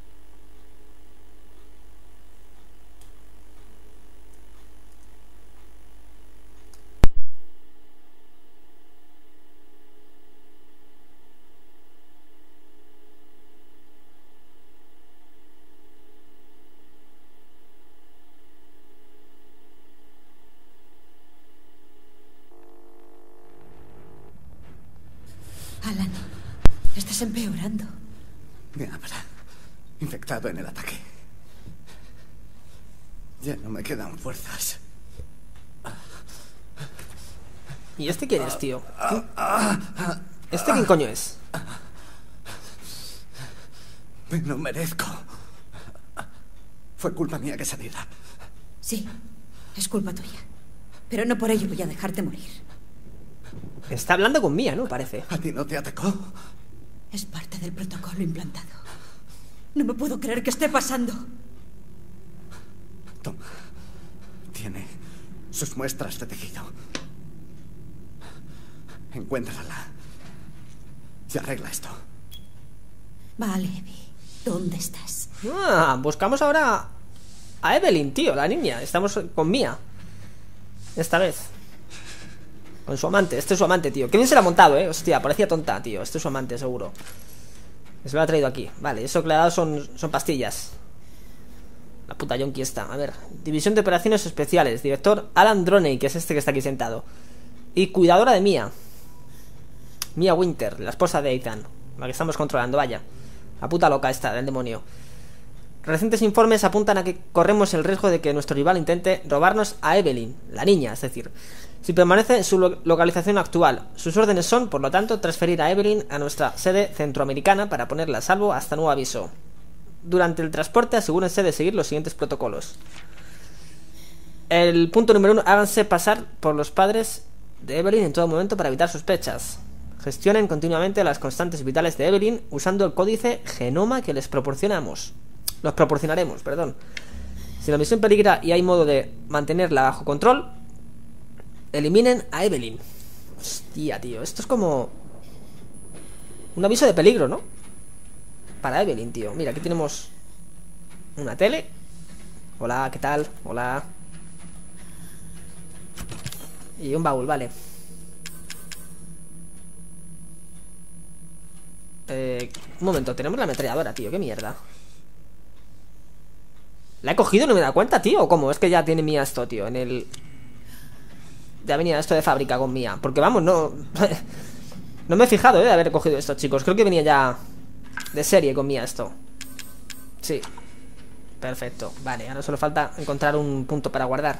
Alan, estás empeorando. Me habrá infectado en el ataque. Ya no me quedan fuerzas. ¿Y este quién es, tío? ¿Quién? ¿Este quién coño es? Me lo merezco. Fue culpa mía que saliera. Sí, es culpa tuya. Pero no por ello voy a dejarte morir. Está hablando con Mía, ¿no? Parece. ¿A ti no te atacó? Es parte del protocolo implantado. No me puedo creer que esté pasando. Toma. Tiene sus muestras de tejido. Encuéntrala. Y arregla esto. Vale, Abby. ¿Dónde estás? Ah, buscamos ahora a Evelyn, tío, la niña. Estamos con Mía. Esta vez. Con su amante, este es su amante, tío. Qué bien se la ha montado, eh, hostia, parecía tonta, tío. Este es su amante, seguro. Se lo ha traído aquí, vale, eso que le ha dado son, son pastillas. La puta yonki está, a ver. División de Operaciones Especiales, director Alan Droney, que es este que está aquí sentado. Y cuidadora de Mía, Mía Winter, la esposa de Ethan, la que estamos controlando, vaya. La puta loca esta, del demonio. Recientes informes apuntan a que corremos el riesgo de que nuestro rival intente robarnos a Evelyn, la niña, es decir, si permanece en su lo localización actual. Sus órdenes son, por lo tanto, transferir a Evelyn a nuestra sede centroamericana para ponerla a salvo hasta nuevo aviso. Durante el transporte asegúrense de seguir los siguientes protocolos. El punto número uno, háganse pasar por los padres de Evelyn en todo momento para evitar sospechas. Gestionen continuamente las constantes vitales de Evelyn usando el códice genoma que les proporcionamos. Los proporcionaremos, perdón. Si la misión peligra y hay modo de mantenerla bajo control, eliminen a Evelyn. Hostia, tío, esto es como un aviso de peligro, ¿no? Para Evelyn, tío. Mira, aquí tenemos una tele. Hola, ¿qué tal? Hola. Y un baúl, vale. Eh, un momento, tenemos la ametralladora, tío, qué mierda. ¿La he cogido y no me he dado cuenta, tío? ¿O cómo? Es que ya tiene Mía esto, tío, en el... Ya venía esto de fábrica con Mía. Porque vamos, no... no me he fijado, ¿eh? De haber cogido esto, chicos. Creo que venía ya de serie con Mía esto. Sí. Perfecto. Vale, ahora solo falta encontrar un punto para guardar.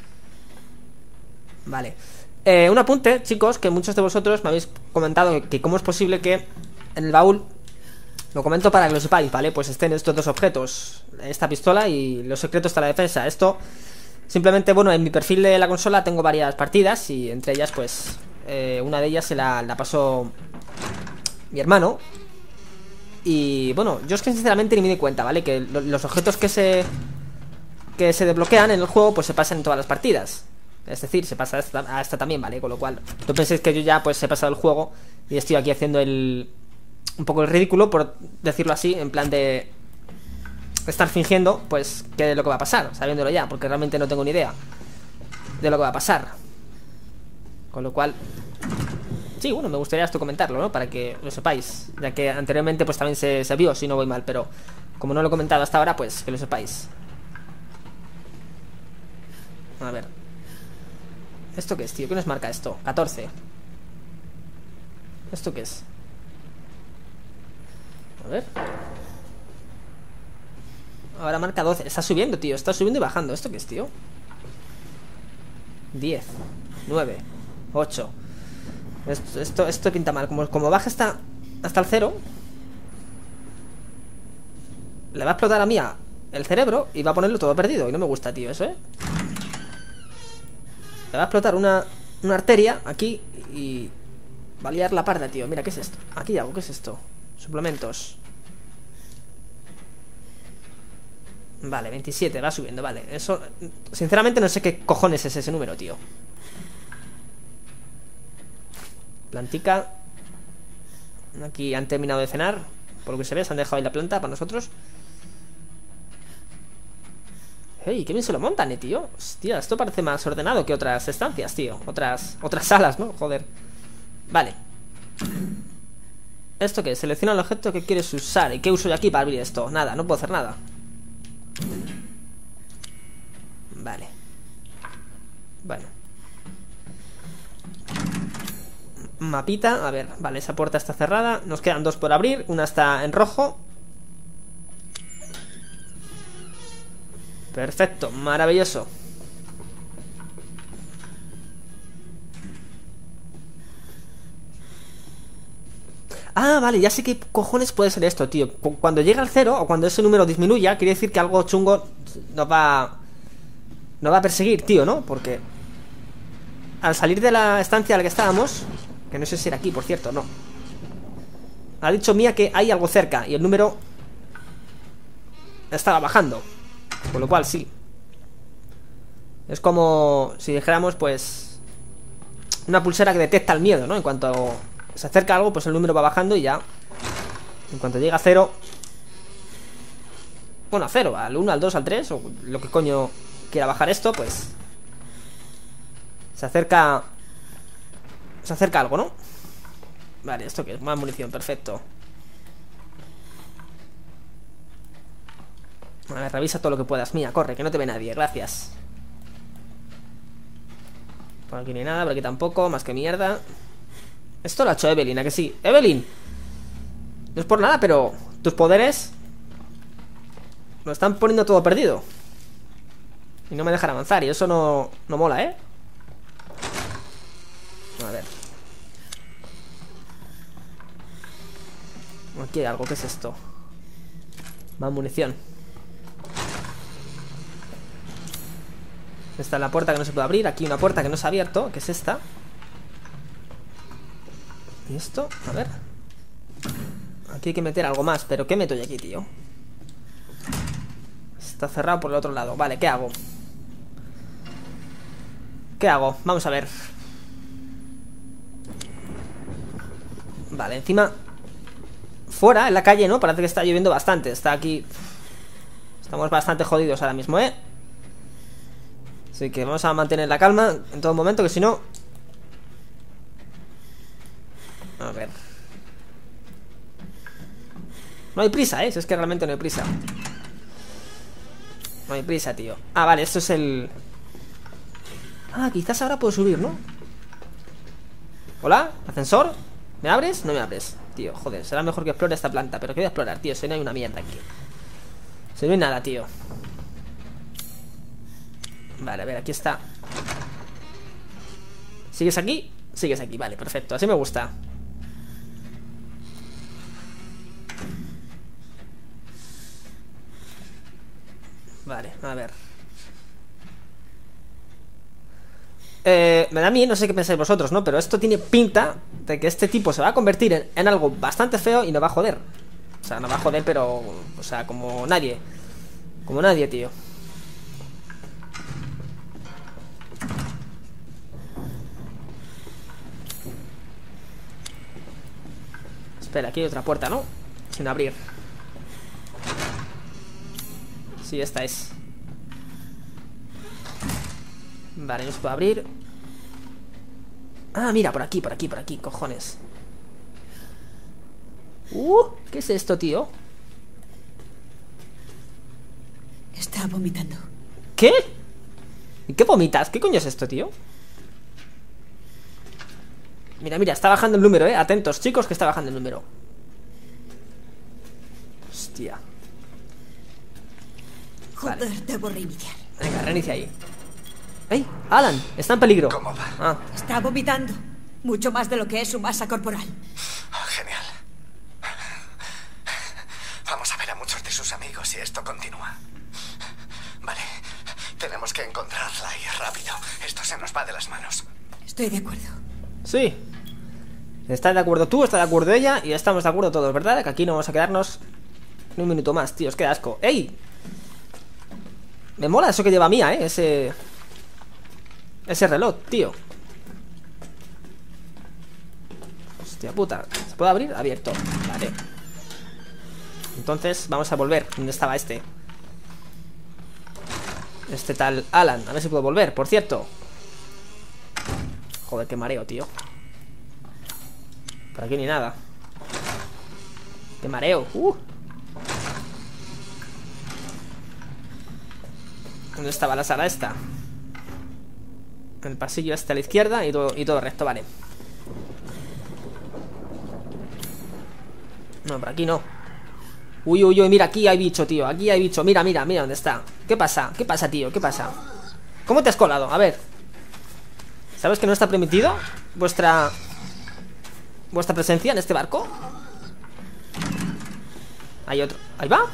Vale. Eh, un apunte, chicos, que muchos de vosotros me habéis comentado que, que cómo es posible que en el baúl... Lo comento para que lo sepáis, ¿vale? Pues estén estos dos objetos, esta pistola y los secretos de la defensa. Esto, simplemente, bueno, en mi perfil de la consola tengo varias partidas y entre ellas, pues, eh, una de ellas se la, la pasó mi hermano. Y, bueno, yo es que sinceramente ni me di cuenta, ¿vale? Que lo, los objetos que se que se desbloquean en el juego, pues se pasan en todas las partidas. Es decir, se pasa a esta, a esta también, ¿vale? Con lo cual, no penséis que yo ya, pues, he pasado el juego y estoy aquí haciendo el... un poco el ridículo, por decirlo así, en plan de estar fingiendo, pues, qué es lo que va a pasar, sabiéndolo ya, porque realmente no tengo ni idea de lo que va a pasar. Con lo cual, sí, bueno, me gustaría esto comentarlo, ¿no? Para que lo sepáis, ya que anteriormente pues también se, se vio, si no voy mal, pero como no lo he comentado hasta ahora, pues que lo sepáis. A ver, ¿esto qué es, tío? ¿Qué nos marca esto? catorce. ¿Esto qué es? A ver. Ahora marca doce. Está subiendo, tío. Está subiendo y bajando. ¿Esto qué es, tío? diez, nueve, ocho. Esto, esto, esto pinta mal. Como, como baja hasta, hasta el cero, le va a explotar a Mía el cerebro y va a ponerlo todo perdido. Y no me gusta, tío, eso, ¿eh? Le va a explotar una, una arteria aquí y va a liar la parda, tío. Mira, ¿qué es esto? Aquí hay algo. ¿Qué es esto? Suplementos. Vale, veintisiete, va subiendo, vale. Eso, sinceramente no sé qué cojones es ese número, tío. Plantica. Aquí han terminado de cenar, por lo que se ve, se han dejado ahí la planta para nosotros. Hey, qué bien se lo montan, eh, tío. Hostia, esto parece más ordenado que otras estancias, tío. Otras, otras salas, ¿no? Joder. Vale. ¿Esto qué es? Selecciona el objeto que quieres usar. ¿Y qué uso yo aquí para abrir esto? Nada, no puedo hacer nada. Vale. Bueno. Mapita, a ver, vale, esa puerta está cerrada. Nos quedan dos por abrir, una está en rojo. Perfecto, maravilloso. Ah, vale, ya sé qué cojones puede ser esto, tío. Cuando llega al cero o cuando ese número disminuya, quiere decir que algo chungo nos va... Nos va a perseguir, tío, ¿no? Porque al salir de la estancia a la que estábamos, que no sé si era aquí, por cierto, no, ha dicho Mía que hay algo cerca y el número estaba bajando. Con lo cual, sí, es como si dijéramos, pues, una pulsera que detecta el miedo, ¿no? En cuanto se acerca algo, pues el número va bajando y ya, en cuanto llega a cero, bueno, a cero, al uno, al dos, al tres, o lo que coño quiera bajar esto, pues se acerca, se acerca algo, ¿no? Vale, ¿esto qué es? Más munición, perfecto. A ver, revisa todo lo que puedas. Mía, corre, que no te ve nadie, gracias. Por aquí no hay nada, por aquí tampoco, más que mierda. Esto lo ha hecho Evelyn, ¿a que sí? Evelyn, no es por nada, pero tus poderes lo están poniendo todo perdido y no me dejan avanzar, y eso no, no mola, ¿eh? A ver. Aquí hay algo, ¿qué es esto? Más munición. Esta es la puerta que no se puede abrir. Aquí una puerta que no se ha abierto, que es esta. ¿Y esto? A ver. Aquí hay que meter algo más, pero ¿qué meto yo aquí, tío? Está cerrado por el otro lado. Vale, ¿qué hago? ¿Qué hago? Vamos a ver. Vale, encima fuera, en la calle, ¿no? Parece que está lloviendo bastante. Está aquí. Estamos bastante jodidos ahora mismo, ¿eh? Así que vamos a mantener la calma en todo momento, que si no... A ver. No hay prisa, ¿eh? Si es que realmente no hay prisa. No hay prisa, tío. Ah, vale, esto es el... Ah, quizás ahora puedo subir, ¿no? ¿Hola? ¿Ascensor? ¿Me abres? No me abres. Tío, joder, será mejor que explore esta planta. Pero ¿qué voy a explorar, tío? Si no hay una mierda aquí. Si no hay nada, tío. Vale, a ver, aquí está. ¿Sigues aquí? Sigues aquí, vale, perfecto, así me gusta. Vale, a ver. Eh, me da a mí, no sé qué pensáis vosotros, ¿no? Pero esto tiene pinta de que este tipo se va a convertir en, en algo bastante feo y nos va a joder. O sea, nos va a joder, pero... O sea, como nadie. Como nadie, tío. Espera, aquí hay otra puerta, ¿no? Sin abrir. Sí, esta es. Vale, no se puede abrir. Ah, mira, por aquí, por aquí, por aquí, cojones. Uh, ¿qué es esto, tío? Está vomitando. ¿Qué? ¿Y qué vomitas? ¿Qué coño es esto, tío? Mira, mira, está bajando el número, eh. Atentos, chicos, que está bajando el número. Hostia. Joder, Vale. debo reiniciar. Venga, reinicia ahí. ¡Ey! Alan, está en peligro. ¿Cómo va? Ah, Está vomitando. Mucho más de lo que es su masa corporal. Oh, genial. Vamos a ver a muchos de sus amigos si esto continúa. Vale, tenemos que encontrarla y rápido. Esto se nos va de las manos. Estoy de acuerdo. sí. Está de acuerdo tú, está de acuerdo ella. Y estamos de acuerdo todos, ¿verdad? Que aquí no vamos a quedarnos ni un minuto más, tíos, qué asco. ¡Ey! Me mola eso que lleva Mía, ¿eh? Ese... Ese reloj, tío. Hostia puta. ¿Se puede abrir? Abierto. Vale. Entonces vamos a volver. ¿Dónde estaba este? Este tal Alan. A ver si puedo volver, por cierto. Joder, qué mareo, tío. Por aquí ni nada. Qué mareo. Uh. ¿Dónde estaba la sala esta? El pasillo este a la izquierda y todo, y todo recto, vale. No, por aquí no. Uy, uy, uy, mira, aquí hay bicho, tío. Aquí hay bicho, mira, mira, mira dónde está. ¿Qué pasa? ¿Qué pasa, tío? ¿Qué pasa? ¿Cómo te has colado? A ver. ¿Sabes que no está permitido vuestra... vuestra presencia en este barco? Hay otro. Ahí va.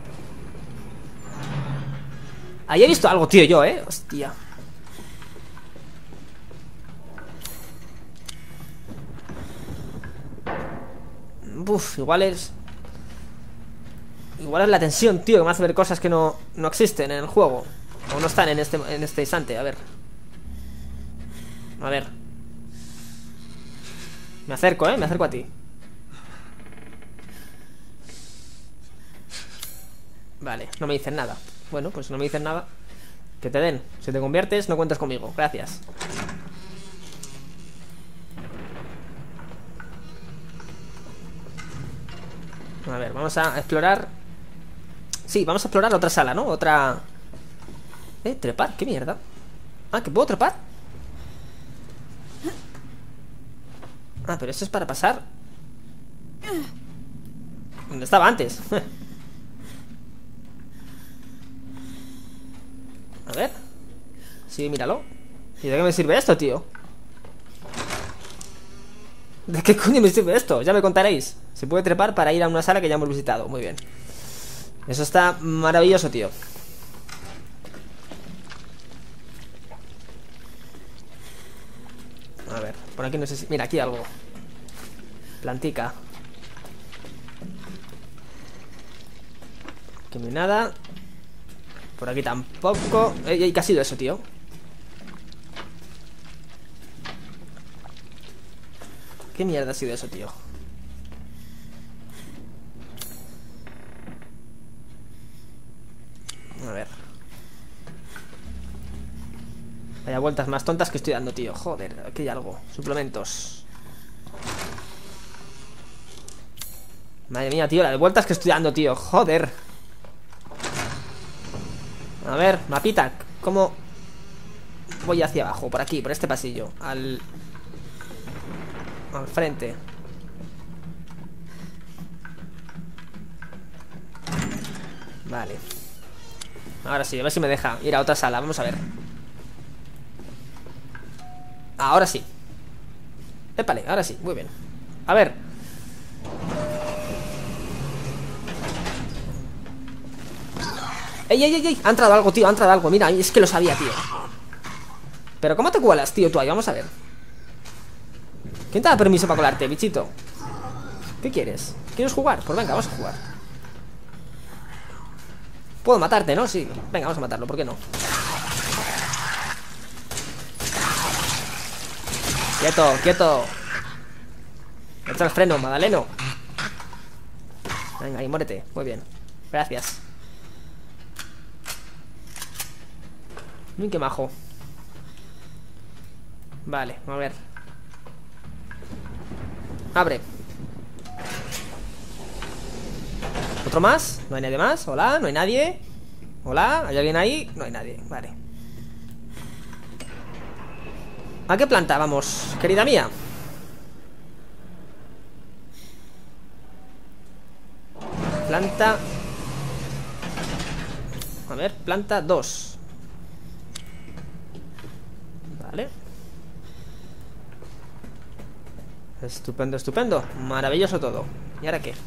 Ahí he visto algo, tío, yo, eh. Hostia. Uf, igual es... Igual es la tensión, tío, que me hace ver cosas que no, no existen en el juego. O no están en este, en este instante, a ver. A ver. Me acerco, eh, me acerco a ti. Vale, no me dicen nada. Bueno, pues no me dicen nada. Que te den, si te conviertes no cuentas conmigo, gracias. A ver, vamos a explorar. Sí, vamos a explorar otra sala, ¿no? Otra... Eh, trepar, qué mierda. Ah, ¿que puedo trepar? Ah, pero esto es para pasar. ¿Dónde estaba antes? A ver. Sí, míralo. ¿Y de qué me sirve esto, tío? ¿De qué coño me sirve esto? Ya me contaréis. Se puede trepar para ir a una sala que ya hemos visitado. Muy bien. Eso está maravilloso, tío. A ver, por aquí no sé si... Mira, aquí algo. Plantica. Aquí no hay nada. Por aquí tampoco. Ey, ey, ¿qué ha sido eso, tío? ¿Qué mierda ha sido eso, tío? A ver. Vaya vueltas más tontas que estoy dando, tío. Joder, aquí hay algo. Suplementos. Madre mía, tío, la de vueltas que estoy dando, tío. Joder. A ver, mapita. ¿Cómo? voy hacia abajo, por aquí, por este pasillo. Al... Al frente. Vale. Ahora sí, a ver si me deja ir a otra sala, vamos a ver. Ahora sí. Épale, ahora sí, muy bien. A ver. ¡Ey, ey, ey, ey! Ha entrado algo, tío, ha entrado algo. Mira, es que lo sabía, tío. Pero ¿cómo te cuelas, tío, tú ahí? Vamos a ver. ¿Quién te da permiso para colarte, bichito? ¿Qué quieres? ¿Quieres jugar? Pues venga, vamos a jugar. Puedo matarte, ¿no? Sí, venga, vamos a matarlo, ¿por qué no? Quieto, quieto. Echa el freno, Madaleno. Venga, ahí, muérete, muy bien. Gracias. Uy, qué majo. Vale, a ver. Abre. ¿Otro más? ¿No hay nadie más? Hola, ¿no hay nadie? Hola, ¿hay alguien ahí? No hay nadie, vale. ¿A qué planta vamos, querida mía? Planta. A ver, planta dos. Vale. Estupendo, estupendo. Maravilloso todo. ¿Y ahora qué?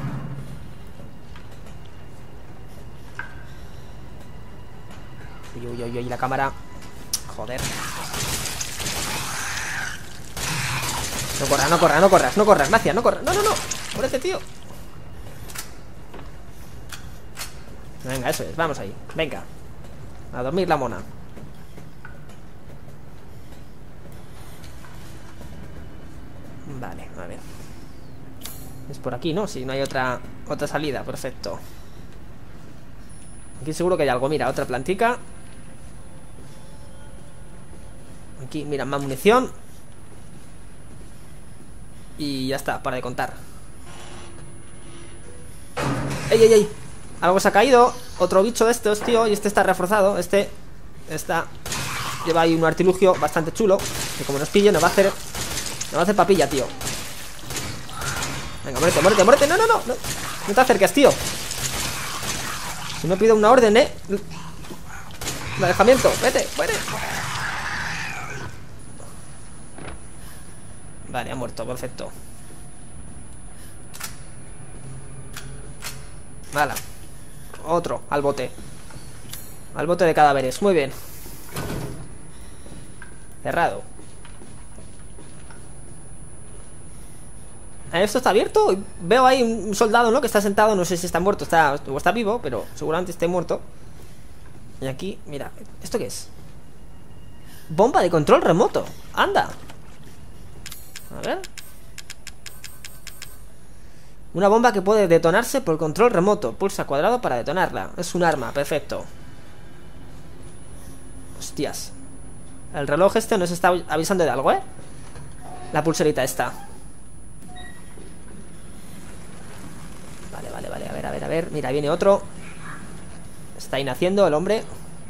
Uy, uy, uy, uy, la cámara. Joder. No corras, no corras, no corras, no corras, gracias, no corras. No, no, no. Por este tío. Venga, eso es, vamos ahí. Venga. A dormir la mona. Vale, a ver. Es por aquí, ¿no? Si no hay otra otra salida, perfecto. Aquí seguro que hay algo, mira, otra plantica. Aquí, mira, más munición. Y ya está, para de contar. ¡Ey, ey, ey! Algo se ha caído. Otro bicho de estos, tío. Y este está reforzado. Este está... Lleva ahí un artilugio bastante chulo. Que como nos pille nos va a hacer... Nos va a hacer papilla, tío. Venga, muérete, muérete, muérete. No, no, no. No, no te acerques, tío. Si no pido una orden, eh. Un alejamiento. Vete, muere. Vale, ha muerto, perfecto. Vale. Otro, al bote. Al bote de cadáveres, muy bien. Cerrado. Esto está abierto. Veo ahí un soldado, ¿no? Que está sentado, no sé si está muerto está, o está vivo, pero seguramente esté muerto. Y aquí, mira, ¿esto qué es? Bomba de control remoto. Anda. A ver. Una bomba que puede detonarse por control remoto. Pulsa cuadrado para detonarla. Es un arma, perfecto. Hostias. El reloj este nos está avisando de algo, ¿eh? La pulserita esta. Vale, vale, vale, a ver, a ver, a ver. Mira, viene otro. Está ahí naciendo el hombre.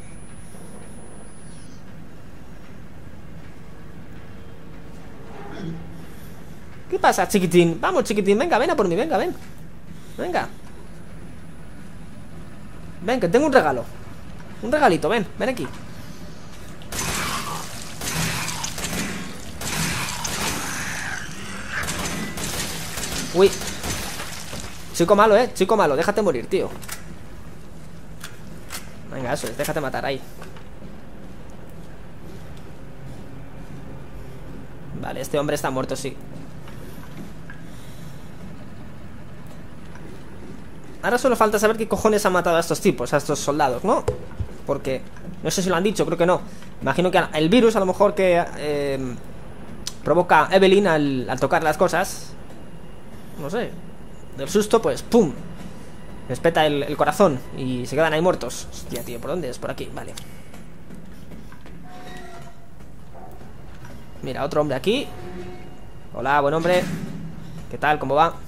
¿Qué pasa, chiquitín? Vamos, chiquitín, venga, ven a por mí, venga, ven. Venga. Ven, que tengo un regalo. Un regalito, ven, ven aquí. Uy. Chico malo, eh, chico malo, déjate morir, tío. Venga, eso es, déjate matar ahí. Vale, este hombre está muerto, sí. Ahora solo falta saber qué cojones han matado a estos tipos, a estos soldados, ¿no? Porque, no sé si lo han dicho, creo que no. Imagino que el virus a lo mejor que eh, provoca Evelyn al, al tocar las cosas, no sé, del susto, pues ¡pum! Les peta el, el corazón y se quedan ahí muertos. Hostia, tío, ¿por dónde es? Por aquí, vale. Mira, otro hombre aquí. Hola, buen hombre. ¿Qué tal? ¿Cómo va?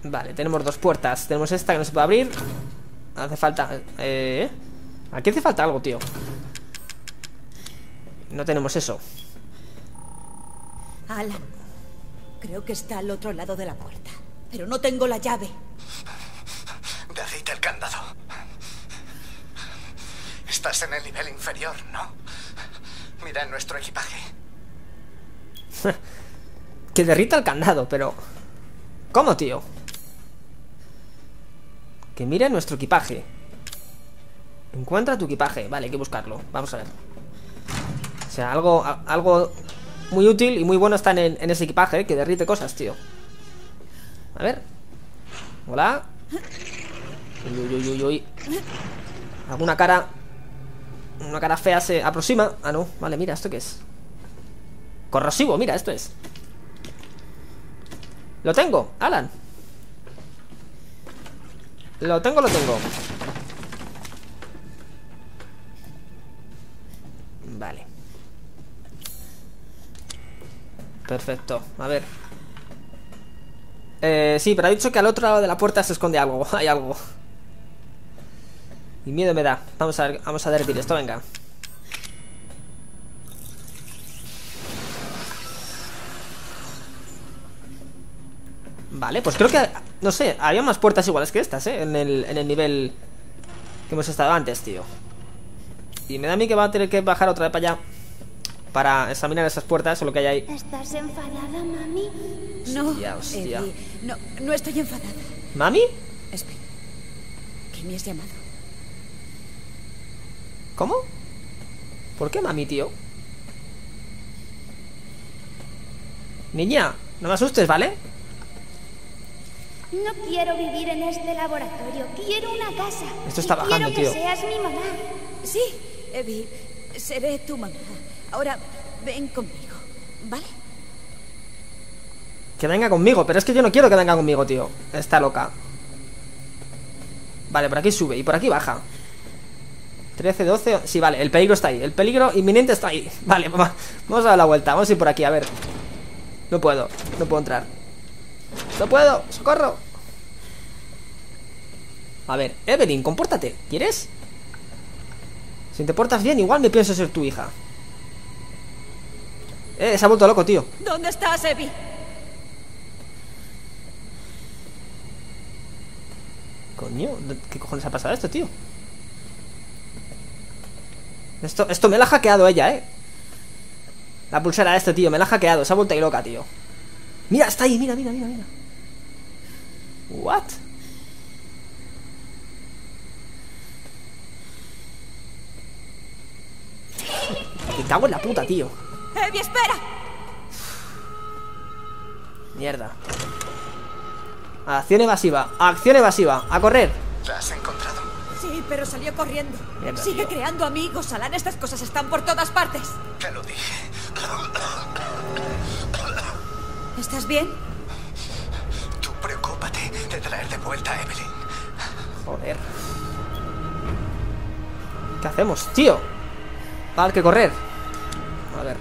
Vale, tenemos dos puertas. Tenemos esta que no se puede abrir. Hace falta... Eh... Aquí hace falta algo, tío. No tenemos eso. Alan, creo que está al otro lado de la puerta, pero no tengo la llave. Derrite el candado. Estás en el nivel inferior, ¿no? Mira en nuestro equipaje. Que derrita el candado, pero... ¿Cómo, tío? Que mire nuestro equipaje. Encuentra tu equipaje. Vale, hay que buscarlo. Vamos a ver. O sea, algo, algo muy útil y muy bueno está en, en ese equipaje, ¿eh? Que derrite cosas, tío. A ver. Hola. Uy, uy, uy, uy, uy. Alguna cara... Una cara fea se aproxima. Ah, no. Vale, mira, ¿esto qué es? Corrosivo, mira, esto es. Lo tengo, Alan. Lo tengo, lo tengo. Vale. Perfecto, a ver. Eh, sí, pero ha dicho que al otro lado de la puerta se esconde algo. Hay algo. Y miedo me da. Vamos a ver, vamos a derretir esto, venga. Vale, pues creo que... No sé, había más puertas iguales que estas, ¿eh? En el, en el nivel que hemos estado antes, tío. Y me da a mí que va a tener que bajar otra vez para allá para examinar esas puertas o lo que hay ahí. ¿Estás enfadada, mami? No, Hostia, hostia. Eddie, no, no estoy enfadada. ¿Mami? Espera, ¿qué me has llamado? ¿Cómo? ¿Por qué mami, tío? Niña, no me asustes, ¿vale? No quiero vivir en este laboratorio. Quiero una casa. Esto está Y bajando, quiero tío. que seas mi mamá. Sí, Abby, seré tu mamá. Ahora, ven conmigo, ¿vale? Que venga conmigo, pero es que yo no quiero que venga conmigo, tío. Está loca. Vale, por aquí sube y por aquí baja. trece, doce... Sí, vale, el peligro está ahí. El peligro inminente está ahí. Vale, vamos a dar la vuelta. Vamos a ir por aquí, a ver. No puedo, no puedo entrar. No puedo, socorro. A ver, Evelyn, compórtate. ¿Quieres? Si te portas bien, igual me pienso ser tu hija. Eh, se ha vuelto loco, tío. ¿Dónde estás, Abby? Coño, ¿qué cojones ha pasado esto, tío? Esto, esto me la ha hackeado ella, eh. La pulsera de este, tío, me la ha hackeado. Se ha vuelto ahí loca, tío. Mira, está ahí, mira, mira, mira, mira. What? Me cago en la puta, tío. Abby, espera. Mierda. Acción evasiva, acción evasiva. A correr. ¿La has encontrado? Sí, pero salió corriendo. Mierda, Sigue tío. creando amigos, Alan. Estas cosas están por todas partes. Te lo dije. ¿Estás bien? Tú preocúpate de traer de vuelta a Evelyn. Joder. ¿Qué hacemos, tío? Va a haber que correr. A ver.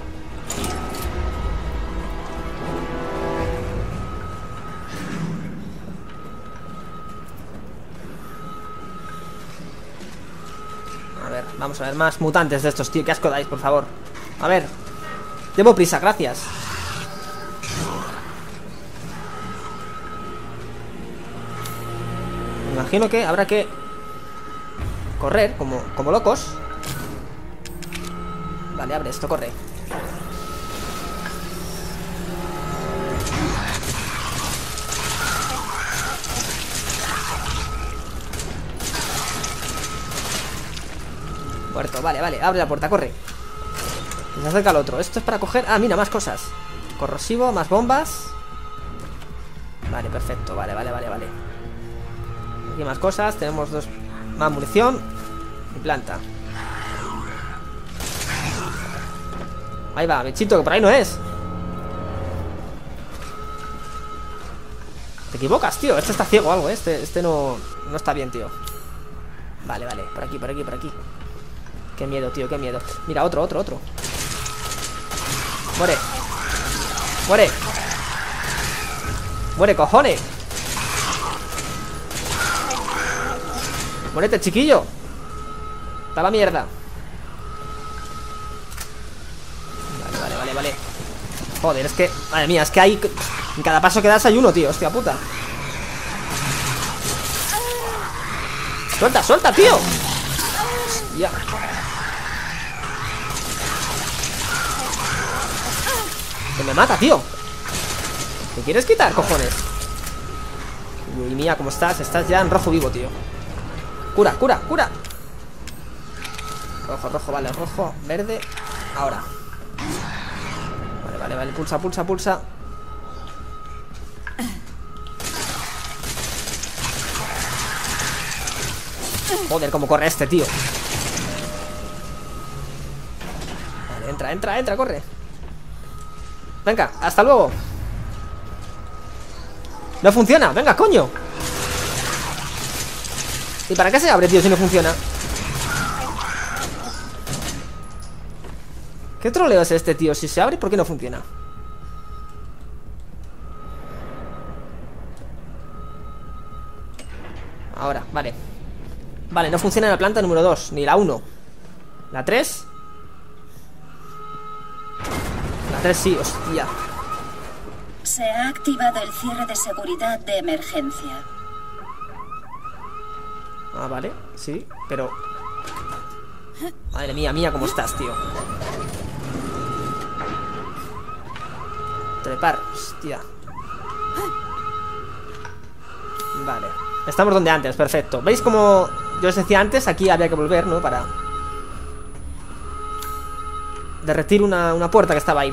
A ver, vamos a ver más mutantes de estos, tío. Qué asco dais, por favor. A ver. Llevo prisa, gracias. Me imagino que habrá que correr como, como locos. Vale, abre esto, corre. Muerto, vale, vale, abre la puerta, corre. Y se acerca al otro. Esto es para coger... Ah, mira, más cosas. Corrosivo, más bombas. Vale, perfecto, vale, vale, vale, vale. Aquí más cosas, tenemos dos... Más munición y planta. Ahí va, bichito, que por ahí no es. Te equivocas, tío, este está ciego o algo, ¿eh? Este, este no, no está bien, tío. Vale, vale, por aquí, por aquí, por aquí. Qué miedo, tío, qué miedo. Mira, otro, otro, otro. Muere. Muere. Muere, cojones. Muérete, chiquillo. Está la mierda. Vale, vale, vale, vale. Joder, es que, madre mía, es que hay... En cada paso que das hay uno, tío, hostia puta. Suelta, suelta, tío. Hostia. Que me mata, tío. ¿Te quieres quitar, cojones? Uy, mía, ¿cómo estás? Estás ya en rojo vivo, tío. Cura, cura, cura. Rojo, rojo, vale, rojo, verde. Ahora. Vale, vale, vale, pulsa, pulsa, pulsa. Joder, cómo corre este, tío. Vale, entra, entra, entra, corre. Venga, hasta luego. No funciona, venga, coño. ¿Y para qué se abre, tío, si no funciona? ¿Qué troleo es este, tío? Si se abre, ¿por qué no funciona? Ahora, vale. Vale, no funciona en la planta número dos, ni la uno. La tres. La tres sí, hostia. Se ha activado el cierre de seguridad de emergencia. Ah, vale, sí, pero... Madre mía, mía, ¿cómo estás, tío? Trepar, hostia. Vale. Estamos donde antes, perfecto. ¿Veis cómo yo os decía antes? Aquí había que volver, ¿no? Para derretir una, una puerta que estaba ahí.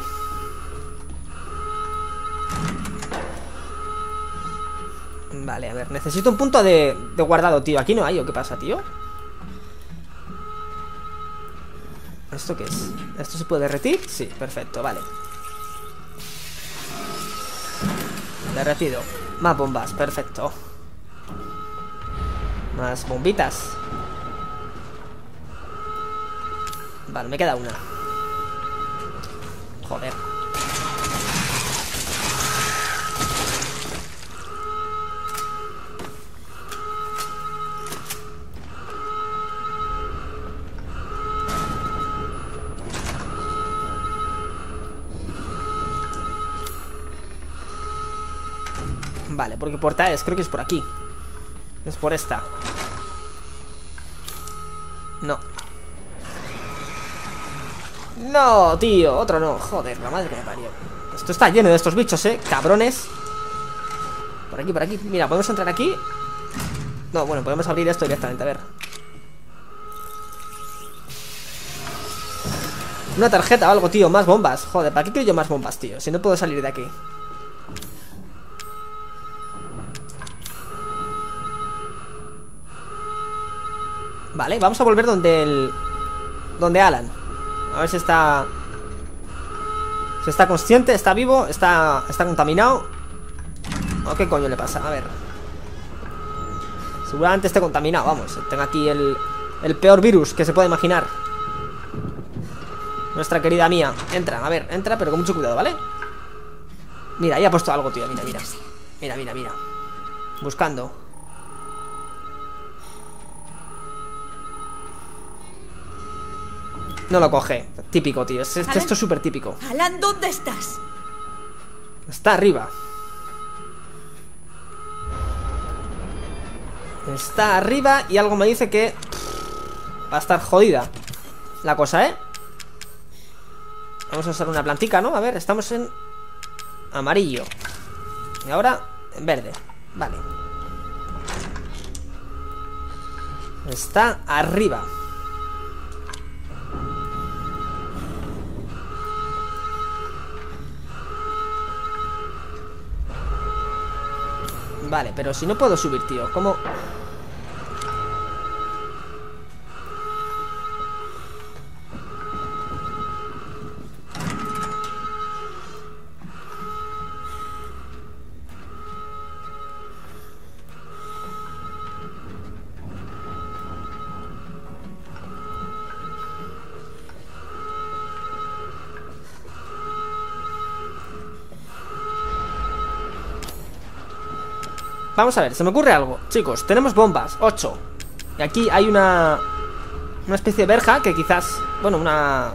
Vale, a ver, necesito un punto de, de guardado, tío. Aquí no hay, ¿o qué pasa, tío? ¿Esto qué es? ¿Esto se puede derretir? Sí, perfecto, vale. Derretido. Más bombas, perfecto. Más bombitas. Vale, me queda una. Joder. Vale, porque puerta es, creo que es por aquí. Es por esta. No. No, tío, otro no. Joder, la madre que me parió. Esto está lleno de estos bichos, eh, cabrones. Por aquí, por aquí, mira, podemos entrar aquí. No, bueno, podemos abrir esto directamente, a ver. Una tarjeta o algo, tío, más bombas. Joder, ¿para qué quiero yo más bombas, tío? Si no puedo salir de aquí. Vale, vamos a volver donde el... Donde Alan. A ver si está... Si está consciente, está vivo, está, está contaminado. ¿O qué coño le pasa? A ver. Seguramente esté contaminado, vamos. Tengo aquí el... El peor virus que se puede imaginar. Nuestra querida Mía. Entra, a ver, entra, pero con mucho cuidado, ¿vale? Mira, ahí ha puesto algo, tío, mira, mira. Mira, mira, mira. Buscando. No lo coge. Típico, tío. Esto, esto es súper típico. Alan, ¿dónde estás? Está arriba. Está arriba y algo me dice que va a estar jodida la cosa, ¿eh? Vamos a usar una plantica, ¿no? A ver, estamos en amarillo. Y ahora en verde. Vale. Está arriba. Vale, pero si no puedo subir, tío, ¿cómo? Vamos a ver, se me ocurre algo. Chicos, tenemos bombas, ocho. Y aquí hay una Una especie de verja que quizás, bueno, una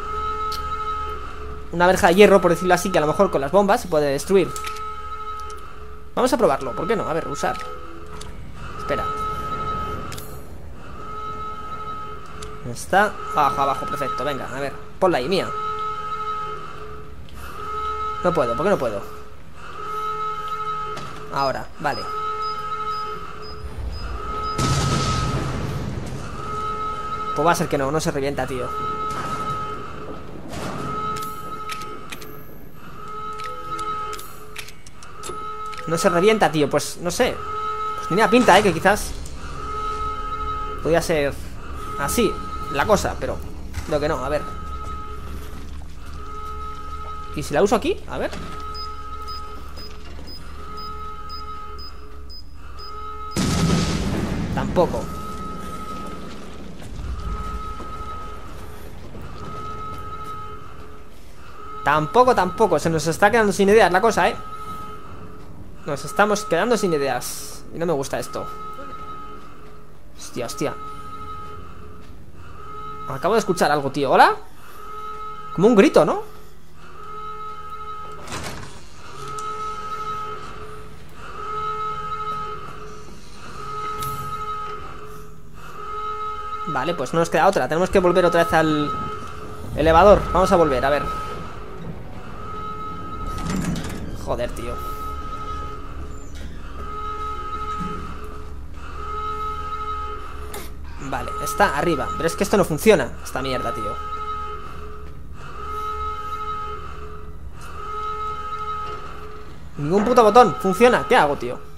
Una verja de hierro, por decirlo así, que a lo mejor con las bombas se puede destruir. Vamos a probarlo, ¿por qué no? A ver, usar. Espera. Está abajo, abajo, perfecto, venga, a ver, ponla ahí, mía. No puedo, ¿por qué no puedo? Ahora, vale. Pues va a ser que no, no se revienta, tío. No se revienta, tío, pues no sé. Pues tenía pinta, eh, que quizás podía ser así la cosa, pero lo que no, a ver. ¿Y si la uso aquí? A ver. Tampoco. Tampoco, tampoco. Se nos está quedando sin ideas la cosa, ¿eh? Nos estamos quedando sin ideas. Y no me gusta esto. Hostia, hostia. Acabo de escuchar algo, tío. ¿Hola? Como un grito, ¿no? Vale, pues no nos queda otra. Tenemos que volver otra vez al elevador. Vamos a volver, a ver. Joder, tío. Vale, está arriba. Pero es que esto no funciona, esta mierda, tío. Ningún puto botón funciona. ¿Qué hago, tío?